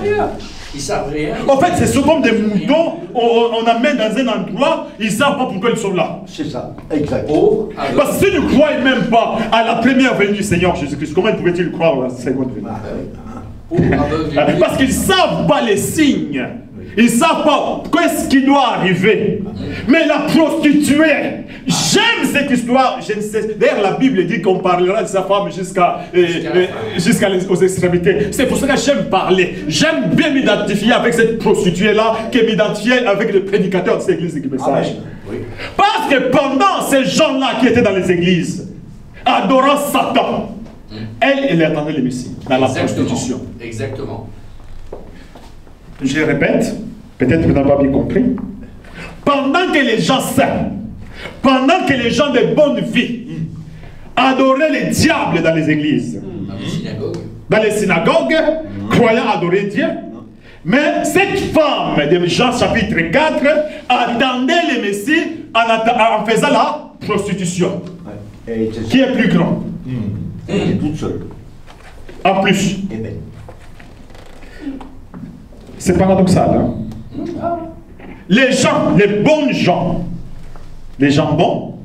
rien. Ils savent rien. En fait, c'est comme des moutons, on amène dans un endroit, ils ne savent pas pourquoi ils sont là. C'est ça, exact. Pauvres, Parce que s'ils ne croient même pas à la première venue du Seigneur Jésus-Christ, comment pouvaient-ils croire à la seconde venue? Parce qu'ils ne savent pas les signes. Ils ne savent pas qu'est-ce qui doit arriver. Mais la prostituée, j'aime cette histoire. Je ne sais. D'ailleurs, la Bible dit qu'on parlera de sa femme jusqu'aux extrémités. C'est pour ça que j'aime parler. J'aime bien m'identifier avec cette prostituée-là, que m'identifier avec le prédicateur de cette église qui message. Oui. Parce que pendant ces gens-là qui étaient dans les églises, adorant Satan, elle attendait le Messie dans la prostitution. Exactement. Je répète, peut-être que vous n'avez pas bien compris. Pendant que les gens saints, pendant que les gens de bonne vie adoraient les diables dans les églises, dans les synagogues, croyant adorer Dieu, mais cette femme de Jean chapitre 4 attendait le Messie en faisant la prostitution, qui est plus grand. Elle est toute seule. En plus. Amen. C'est paradoxal, hein? Les gens, les bons gens, les gens bons,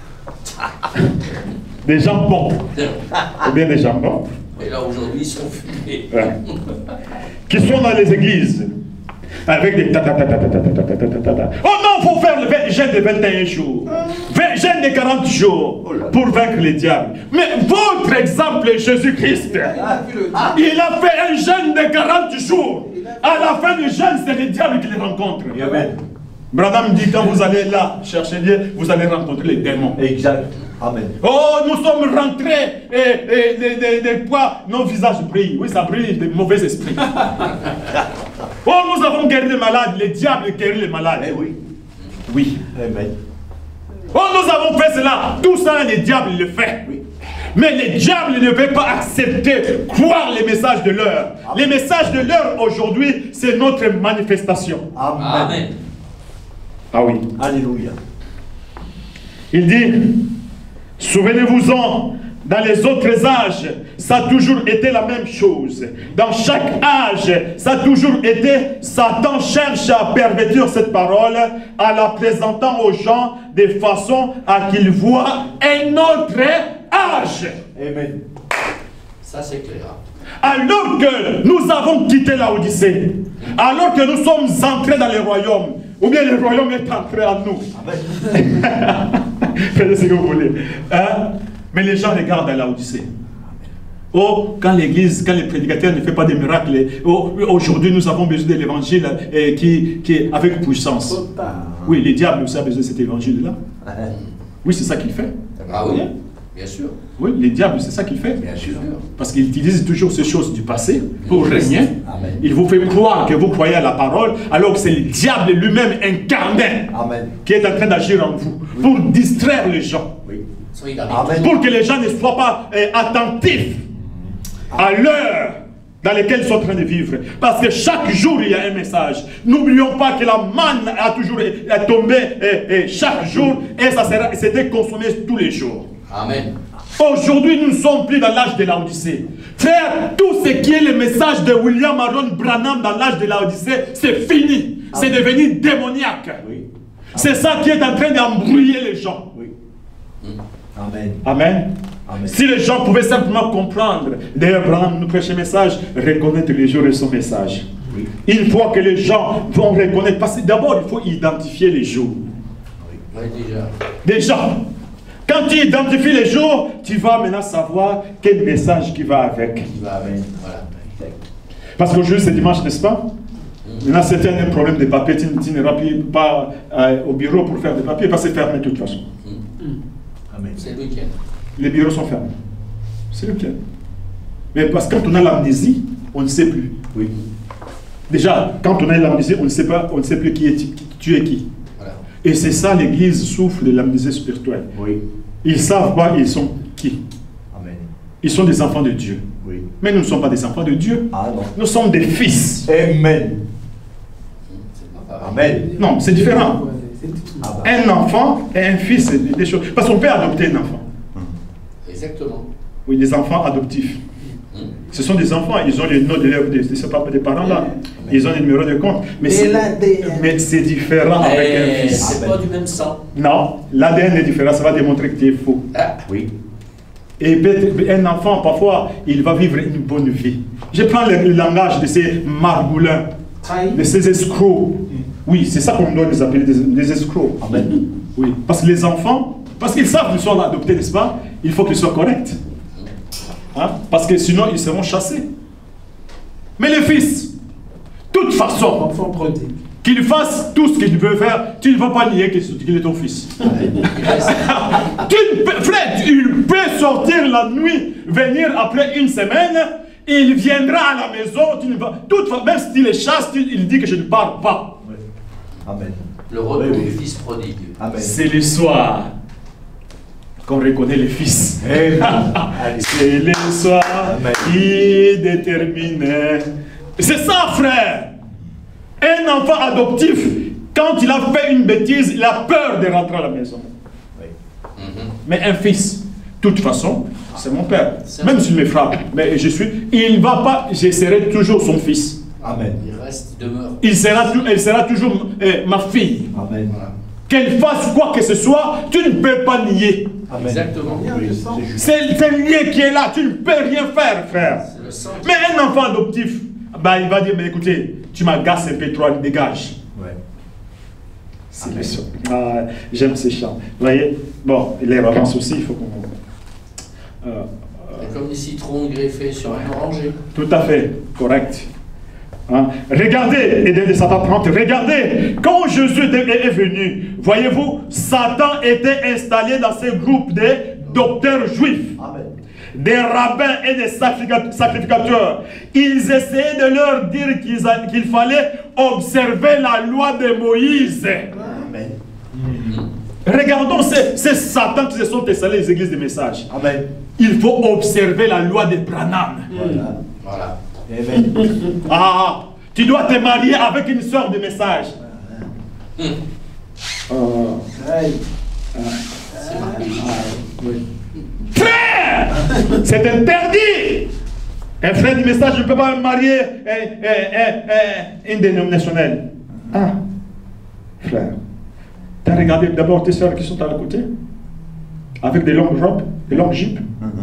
des gens bons, ou bien des gens bons, et là aujourd'hui ils sont fumés. qui sont dans les églises, avec des ta-ta-ta-ta-ta-ta-ta-ta-ta-ta. Oh non, il faut faire le jeûne de 21 jours, jeûne de 40 jours, pour vaincre les diables. Mais votre exemple, Jésus-Christ, il a fait un jeûne de 40 jours. À la fin du jeûne, c'est les diables qui les rencontrent. Amen. Branham dit, quand vous allez là chercher Dieu, vous allez rencontrer les démons. Exact. Amen. Oh, nous sommes rentrés et quoi? Nos visages brillent. Oui, ça brille de mauvais esprits. Oh, nous avons guéri les malades. Les diables guérissent les malades. Eh oui. Oui. Amen. Oh, nous avons fait cela. Tout ça, les diables le font. Oui. Mais les diables ne veulent pas accepter, croire les messages de l'heure. Les messages de l'heure aujourd'hui, c'est notre manifestation. Amen. Amen. Ah oui. Alléluia. Il dit, souvenez-vous-en, dans les autres âges, ça a toujours été la même chose. Dans chaque âge, ça a toujours été, Satan cherche à pervertir cette parole en la présentant aux gens de façon à qu'ils voient un autre âge. Amen. Ça c'est clair. Alors que nous avons quitté la Odyssée, alors que nous sommes entrés dans le royaume, ou bien le royaume est entré en nous. Faites ce que vous voulez. Hein? Mais les gens regardent à la Odyssée. Oh, quand l'église, quand le prédicateur ne fait pas de miracles, oh, aujourd'hui nous avons besoin de l'évangile qui est avec puissance. Oui, les diables aussi ont besoin de cet évangile-là. Oui, c'est ça qu'il fait. Ah oui, bien sûr. Oui, les diables, c'est ça qu'il fait. Bien sûr. Parce qu'il utilise toujours ces choses du passé pour régner. Amen. Il vous fait croire que vous croyez à la parole, alors que c'est le diable lui-même incarné Amen. qui est en train d'agir en vous pour distraire les gens. Oui. Amen. Pour que les gens ne soient pas attentifs à l'heure dans laquelle ils sont en train de vivre. Parce que chaque jour, il y a un message. N'oublions pas que la manne a toujours tombé chaque jour et ça c'était consommé tous les jours. Amen. Aujourd'hui, nous ne sommes plus dans l'âge de la Odyssée. Frère, tout ce qui est le message de William Aaron Branham dans l'âge de la Odyssée, c'est fini. C'est devenu démoniaque. Oui. C'est ça qui est en train d'embrouiller les gens. Oui. Amen. Amen. Amen. Si les gens pouvaient simplement comprendre, d'ailleurs, Branham nous prêche un message, reconnaître les jours et son message. Oui. Une fois que les gens vont reconnaître, parce que d'abord, il faut identifier les jours. Oui, déjà. Déjà, quand tu identifies les jours, tu vas maintenant savoir quel message qui va avec. Qui va avec. Voilà. Parce qu'aujourd'hui, c'est dimanche, n'est-ce pas? Maintenant, c'était un problème de papier. Tu ne rappelles pas au bureau pour faire des papiers, parce que c'est fermé de toute façon. Amen. C'est le week-end. Les bureaux sont fermés. C'est le week-end. Mais parce que quand on a l'amnésie, on ne sait plus. Oui. Déjà, quand on a l'amnésie, on ne sait pas, on ne sait plus qui est tu es qui. Voilà. Et c'est ça, l'Église souffre de l'amnésie spirituelle. Oui. Ils ne savent pas ils sont qui. Amen. Ils sont des enfants de Dieu. Oui. Mais nous ne sommes pas des enfants de Dieu. Ah non. Nous sommes des fils. Amen. C'est pas pareil. Amen. Non, c'est différent. Ah bah. Un enfant et un fils, c'est des choses. Parce qu'on peut adopter un enfant. Exactement. Oui, des enfants adoptifs. Ce sont des enfants, ils ont les noms des parents là. Ils ont les numéros de compte. Mais c'est différent avec un fils. C'est pas du même sang. Non, l'ADN est différent, ça va démontrer que tu es faux. Oui. Et un enfant, parfois, il va vivre une bonne vie. Je prends le langage de ces margoulins, de ces escrocs. Oui, c'est ça qu'on doit les appeler, des escrocs. Amen. Oui, parce que les enfants, parce qu'ils savent qu'ils sont adoptés, n'est-ce pas? Il faut qu'ils soient corrects. Hein? Parce que sinon, ils seront chassés. Mais les fils, de toute façon, qu'il fasse tout ce qu'il veut faire, tu ne vas pas nier qu'il est ton fils. Frère, il peut sortir la nuit, venir après une semaine, il viendra à la maison, tu ne vas, même s'il est chasse, il dit que je ne parle pas. Oui. Amen. Le retour du fils prodigue. C'est le soir qu'on reconnaît les fils. C'est le soir qui détermine. C'est ça, frère. Un enfant adoptif, quand il a fait une bêtise, il a peur de rentrer à la maison. Oui. Mais un fils, de toute façon, c'est mon père. Même s'il me frappe, mais il va pas, je serai toujours son fils. Amen. Il reste, il demeure. Elle sera toujours ma fille. Amen. Voilà. Qu'elle fasse quoi que ce soit, tu ne peux pas nier. Amen. Exactement. C'est le lien qui est là, tu ne peux rien faire, frère. Le sang. Mais un enfant adoptif, bah, il va dire, mais écoutez, tu m'agaces un peu trop, dégage. Ouais. C'est le son. Ah, j'aime ces chants. Vous voyez, bon, les vacances aussi, il faut qu'on... C'est comme des citrons greffés sur un oranger. Tout à fait, correct. Hein? Regardez, et de Satan 30, regardez, quand Jésus est venu, voyez-vous, Satan était installé dans ce groupe de docteurs juifs. Amen. Des rabbins et des sacrificateurs. Ils essayaient de leur dire qu'il fallait observer la loi de Moïse. Amen. Regardons ces Satan qui se sont installés les églises de messages. Amen. Il faut observer la loi de Branham. Voilà. Voilà. Amen. Ah, tu dois te marier avec une sœur de message. Frère, c'est interdit. Un frère du message ne peut pas marier une dénominationnelle. Ah, frère, tu as regardé d'abord tes sœurs qui sont à la côté, avec des longues robes, des longues jupes.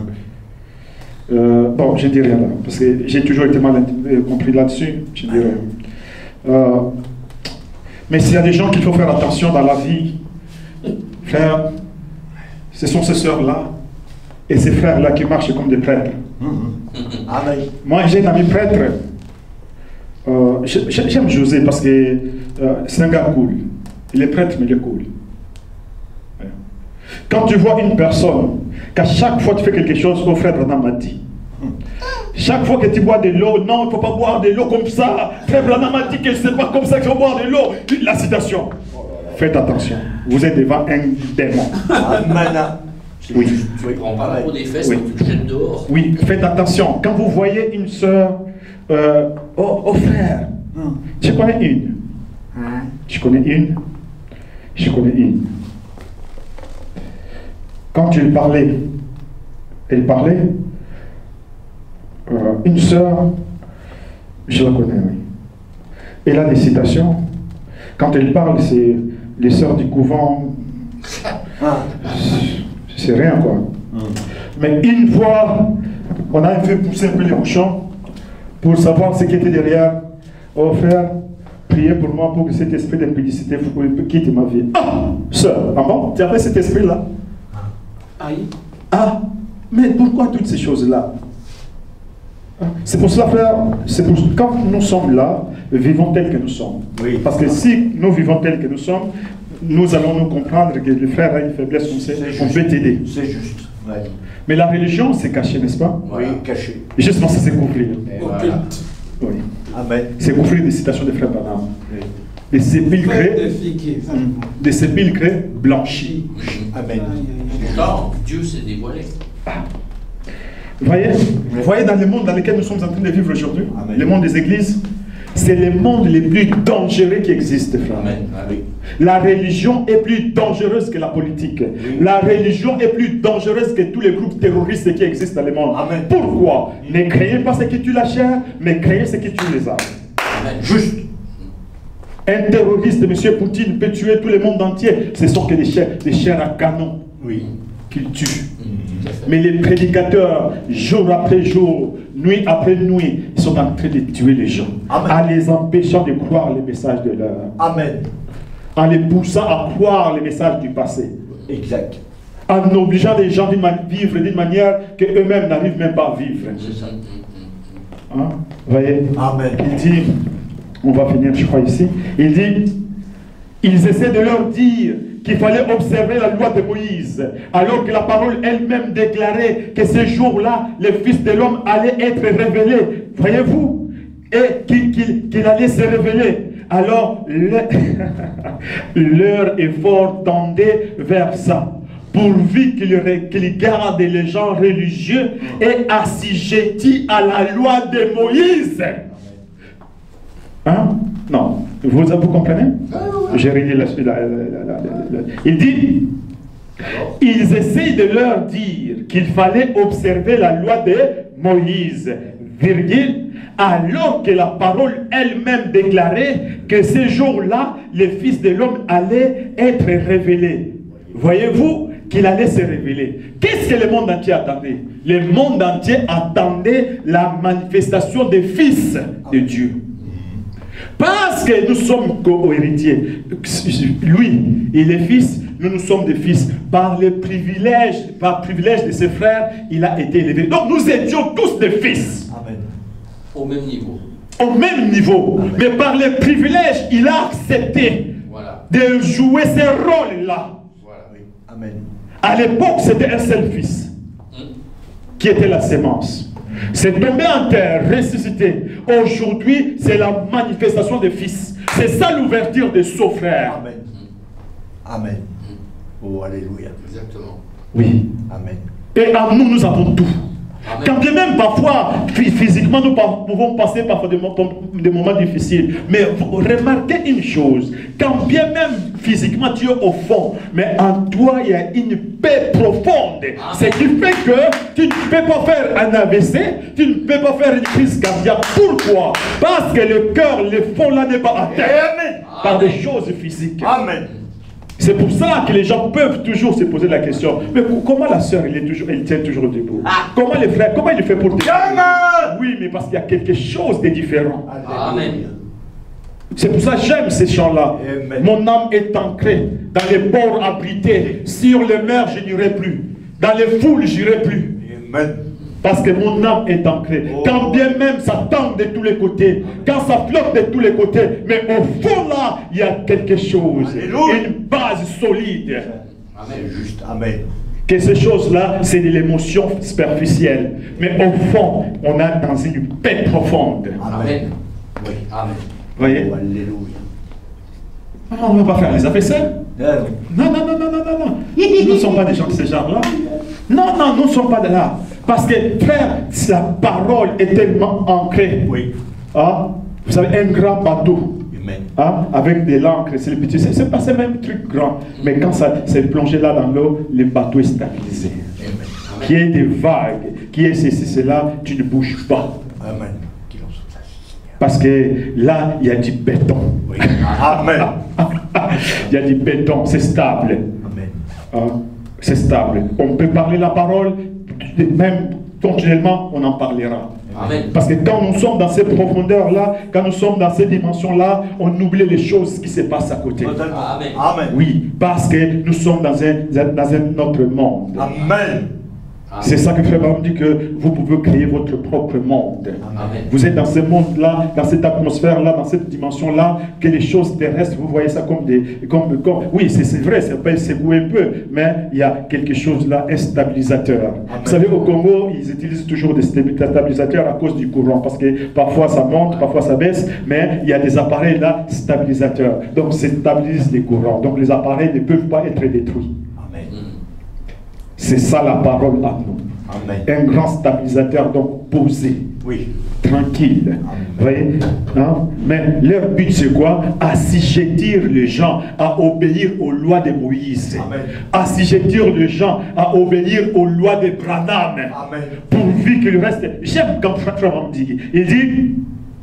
Bon, je ne dis rien là, parce que j'ai toujours été mal compris là-dessus. Je ne dis rien. Mais s'il y a des gens qu'il faut faire attention dans la vie, frère, ce sont ces sœurs-là et ces frères-là qui marchent comme des prêtres. Amen. Moi, j'ai un ami prêtre. J'aime José parce que c'est un gars cool. Il est prêtre, mais il est cool. Quand tu vois une personne, qu'à chaque fois tu fais quelque chose, mon frère Branham m'a dit. Chaque fois que tu bois de l'eau, non, il ne faut pas boire de l'eau comme ça. Frère Branham m'a dit que ce n'est pas comme ça qu'il faut boire de l'eau. La citation. Faites attention, vous êtes devant un démon. Amen. Oui. Tu ne prends pas la peau des fesses, Oui. tu le jettes dehors. Oui, faites attention. Quand vous voyez une sœur, oh frère, tu connais une. Tu connais une. Je connais une. Quand elle parlait, une sœur, je la connais, oui. Elle a des citations. Quand elle parle, c'est les sœurs du couvent. C'est rien, quoi. Mais une fois, on a fait pousser un peu les bouchons pour savoir ce qui était derrière. Oh frère, priez pour moi pour que cet esprit d'impudicité quitte ma vie. Ah, sœur, ah bon, tu avais cet esprit-là? Aïe. Ah, mais pourquoi toutes ces choses-là? C'est pour cela, frère, quand nous sommes là, vivons tels que nous sommes. Oui. Parce que si nous vivons tels que nous sommes, nous allons nous comprendre que le frère a une faiblesse, on peut t'aider. C'est juste. Ouais. Mais la religion, c'est caché, n'est-ce pas? Oui, caché. Justement, ça c'est couvrir. Voilà. Oui. Amen. C'est couvrir des citations de frère Branham. Oui. Des sépulcres, Mmh. des sépulcres blanchis. Amen. Pourtant, Dieu s'est dévoilé. Vous voyez dans le monde dans lequel nous sommes en train de vivre aujourd'hui, Amen. le monde des églises, C'est le monde le plus dangereux qui existe, frère. Amen. La religion est plus dangereuse que la politique. La religion est plus dangereuse que tous les groupes terroristes qui existent dans le monde. Amen. Pourquoi? Ne créez pas ce qui tue la chair, mais créez ce qui tue les âmes. Amen. Juste. Un terroriste, M. Poutine, peut tuer tout le monde entier. Ce sont que des chairs à canon qu'il tue. Mais les prédicateurs, jour après jour, nuit après nuit, ils sont en train de tuer les gens. Amen. En les empêchant de croire les messages de leur... Amen. En les poussant à croire les messages du passé. Exact. En obligeant les gens à vivre d'une manière qu'eux-mêmes n'arrivent même pas à vivre. Hein? Vous voyez? Amen. Il dit, on va finir je crois ici, il dit, ils essaient de leur dire qu'il fallait observer la loi de Moïse, alors que la parole elle-même déclarait que ce jour-là, le Fils de l'homme allait être révélé. Voyez-vous? Et qu'il allait se révéler. Alors, leur effort tendait vers ça. Pourvu qu'ils gardent les gens religieux et assujettis à la loi de Moïse. Hein? Non. Vous comprenez? J'ai réglé il dit, ils essayent de leur dire qu'il fallait observer la loi de Moïse, virgule, alors que la parole elle-même déclarait que ce jour-là, le Fils de l'homme allait être révélé. Voyez-vous qu'il allait se révéler. Qu'est-ce que le monde entier attendait? Le monde entier attendait la manifestation des fils de Dieu. Parce que nous sommes co-héritiers. Lui et les fils, nous sommes des fils. Par privilège de ses frères, il a été élevé. Donc nous étions tous des fils. Amen. Au même niveau. Au même niveau. Amen. Mais par les privilèges, il a accepté de jouer ces rôles-là. Voilà. Oui. Amen. À l'époque, c'était un seul fils qui était la sémence. C'est tombé en terre, ressuscité. Aujourd'hui, c'est la manifestation des fils. C'est ça l'ouverture des sceaux, frères. Amen. Amen. Oh, alléluia. Exactement. Oui. Amen. Et en nous, nous avons tout. Amen. Quand bien même parfois, physiquement, nous pouvons passer parfois des moments difficiles. Mais remarquez une chose. Quand bien même physiquement tu es au fond, mais en toi il y a une paix profonde. Ce qui fait que tu ne peux pas faire un AVC, tu ne peux pas faire une crise cardiaque. Pourquoi? Parce que le cœur, le fond là n'est pas atteint par des choses physiques. Amen. C'est pour ça que les gens peuvent toujours se poser la question, mais comment la sœur, elle tient toujours debout? Comment les frères, comment il fait pour tenir? Oui, mais parce qu'il y a quelque chose de différent. Amen. C'est pour ça que j'aime ces chants-là. Mon âme est ancrée dans les ports abrités. Sur les mers, je n'irai plus. Dans les foules, je n'irai plus. Amen. Parce que mon âme est ancrée. Quand bien même ça tombe de tous les côtés, quand ça flotte de tous les côtés, mais au fond là, il y a quelque chose, une base solide. Amen. Juste. Amen. Que ces choses-là, c'est de l'émotion superficielle. Mais au fond, on est dans une paix profonde. Amen. Oui. Amen. Vous voyez? Oh, alléluia. On ne va pas faire les affaires. Non. Nous ne sommes pas des gens de ce genre-là. Non, nous ne sommes pas de là. Parce que, frère, la parole est tellement ancrée. Oui. Ah, vous savez, un grand bateau. Amen. Ah, avec de l'encre, c'est le petit. C'est pas ce même truc grand. Mais quand ça s'est plongé là dans l'eau, le bateau est stabilisé. Amen. Qui est des vagues, qui est ceci, cela, tu ne bouges pas. Amen. Parce que là, il y a du béton. Oui. Amen. Il y a du béton, c'est stable. Amen. Hein? C'est stable. On peut parler la parole, même continuellement, on en parlera. Amen. Parce que quand nous sommes dans ces profondeurs-là, quand nous sommes dans ces dimensions-là, on oublie les choses qui se passent à côté. Amen. Amen. Oui, parce que nous sommes dans un autre monde. Amen. C'est ça que Frère Branham dit, que vous pouvez créer votre propre monde. Amen. Vous êtes dans ce monde-là, dans cette atmosphère-là, dans cette dimension-là, que les choses terrestres, vous voyez ça comme des... oui, c'est vrai, ça peut secouer un peu, mais il y a quelque chose là, un stabilisateur. Amen. Vous savez, au Congo, ils utilisent toujours des stabilisateurs à cause du courant, parce que parfois ça monte, parfois ça baisse, mais il y a des appareils là, stabilisateurs. Donc, ça stabilise les courants. Donc, les appareils ne peuvent pas être détruits. C'est ça la parole à nous. Amen. Un grand stabilisateur donc posé. Oui. Tranquille. Vous voyez, hein? Mais leur but c'est quoi? Assujettir les gens à obéir aux lois de Moïse. Amen. Assujettir les gens à obéir aux lois de Branham. Amen. Pourvu qu'il reste. J'aime quand Frère Branham dit. Il dit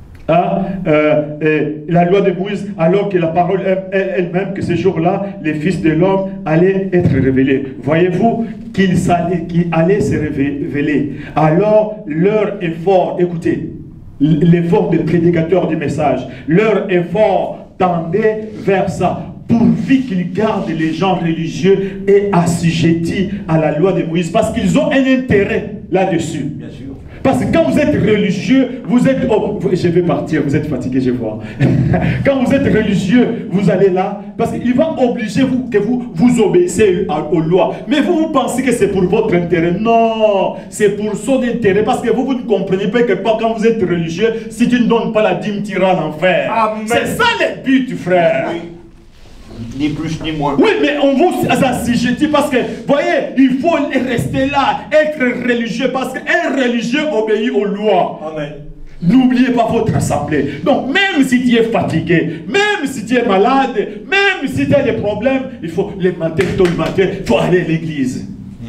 la loi de Moïse, alors que la parole elle-même, que ce jour-là, les fils de l'homme allaient être révélés. Voyez-vous qu'ils allaient se révéler. Alors, leur effort, écoutez, l'effort des prédicateurs du message, leur effort tendait vers ça, pourvu qu'ils gardent les gens religieux et assujettis à la loi de Moïse, parce qu'ils ont un intérêt là-dessus. Bien sûr. Parce que quand vous êtes religieux, vous êtes... Oh, je vais partir, vous êtes fatigué, je vois. Quand vous êtes religieux, vous allez là, parce qu'il va obliger que vous obéissez aux lois. Mais vous pensez que c'est pour votre intérêt. Non, c'est pour son intérêt, parce que vous ne comprenez pas que quand vous êtes religieux, si tu ne donnes pas la dîme, tu iras à l'enfer. C'est ça le but, frère. Oui. Ni plus ni moins. Oui, mais on vous assujettit parce que, voyez, il faut rester là, être religieux, parce qu'un religieux obéit aux lois. Amen. N'oubliez pas votre assemblée. Donc, même si tu es fatigué, même si tu es malade, même si tu as des problèmes, il faut les matins, tôt le matin, il faut aller à l'église.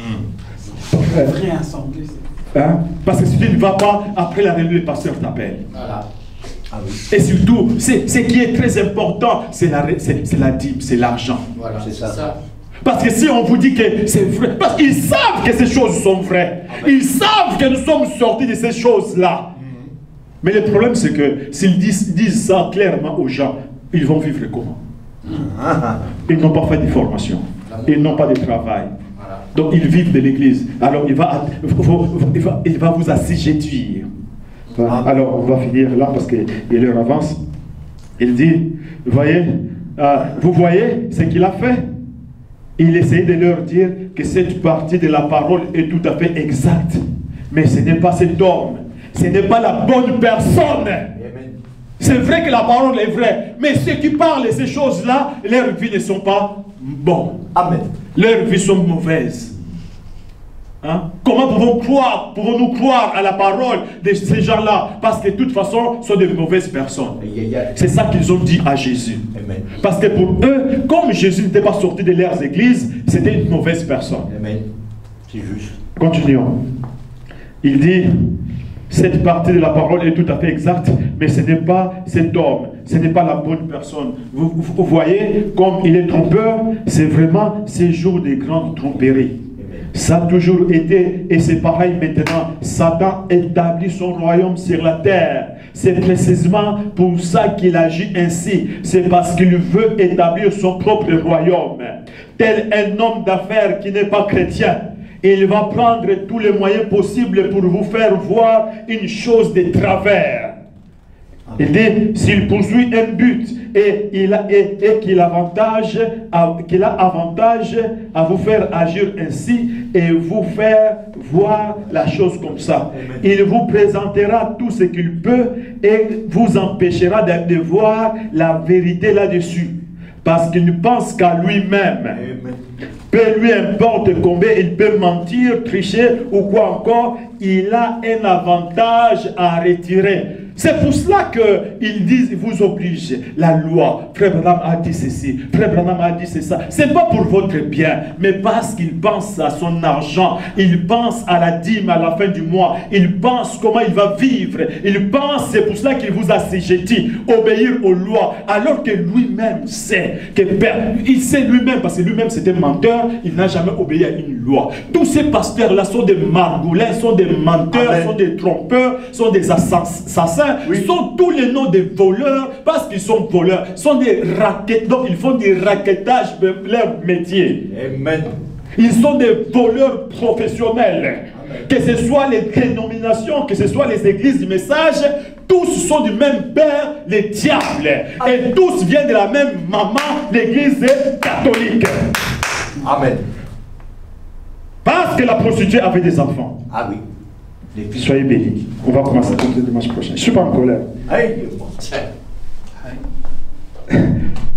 Vraie assemblée. Hein? Parce que si tu ne vas pas, après la réunion, le pasteur t'appelle. Voilà. Ah oui. Et surtout, ce qui est très important, c'est la dîme, c'est l'argent. Voilà, C'est c'est ça. ça. Parce que si on vous dit que c'est vrai, parce qu'ils savent que ces choses sont vraies. Ils savent que nous sommes sortis de ces choses-là. Mais le problème, c'est que s'ils disent ça clairement aux gens, ils vont vivre comment? Ils n'ont pas fait de formation. Ils n'ont pas de travail. Voilà. Donc ils vivent de l'église. Alors il va vous assujettir. Alors on va finir là parce que l'heure avance. Il dit, vous voyez ce qu'il a fait? Il essayait de leur dire que cette partie de la parole est tout à fait exacte. Mais ce n'est pas cet homme. Ce n'est pas la bonne personne. C'est vrai que la parole est vraie. Mais ceux qui parlent de ces choses-là, leurs vies ne sont pas bonnes. Amen. Leurs vies sont mauvaises. Hein? Comment pouvons-nous croire à la parole de ces gens-là? Parce que de toute façon, ce sont de mauvaises personnes. C'est ça qu'ils ont dit à Jésus. Amen. Parce que pour eux, comme Jésus n'était pas sorti de leurs églises, c'était une mauvaise personne. Amen. C'est juste. Continuons. Il dit, cette partie de la parole est tout à fait exacte, mais ce n'est pas cet homme, ce n'est pas la bonne personne. Vous voyez, comme il est trompeur, c'est vraiment ces jours de grande tromperie. Ça a toujours été, et c'est pareil maintenant. Satan établit son royaume sur la terre. C'est précisément pour ça qu'il agit ainsi. C'est parce qu'il veut établir son propre royaume. Tel un homme d'affaires qui n'est pas chrétien, il va prendre tous les moyens possibles pour vous faire voir une chose de travers. Il dit, s'il poursuit un but et qu'il a avantage à vous faire agir ainsi et vous faire voir la chose comme ça. Amen. Il vous présentera tout ce qu'il peut et vous empêchera de voir la vérité là-dessus. Parce qu'il ne pense qu'à lui-même. Peu lui importe combien il peut mentir, tricher ou quoi encore, il a un avantage à retirer. C'est pour cela qu'ils disent, ils vous obligent. La loi, Frère Branham a dit ceci, Frère Branham a dit c'est ça. C'est pas pour votre bien, mais parce qu'il pense à son argent. Il pense à la dîme à la fin du mois. Il pense comment il va vivre. Il pense, c'est pour cela qu'il vous a assujetti, obéir aux lois. Alors que lui-même sait, il sait lui-même, parce que lui-même c'était menteur, il n'a jamais obéi à une loi. Tous ces pasteurs-là sont des margoulins, sont des menteurs, Amen. Sont des trompeurs, sont des assassins. Oui. Sont tous les noms des voleurs parce qu'ils sont voleurs, sont des raquettes, donc ils font des raquettages de leur métier. Amen. Ils sont des voleurs professionnels. Amen. Que ce soit les dénominations, que ce soit les églises du message, tous sont du même père, les diables. Amen. Et tous viennent de la même maman, l'église catholique. Amen. Parce que la prostituée avait des enfants. Ah oui. Soyez bénis. On va commencer le dimanche prochain. Je ne suis pas en colère. Aïe.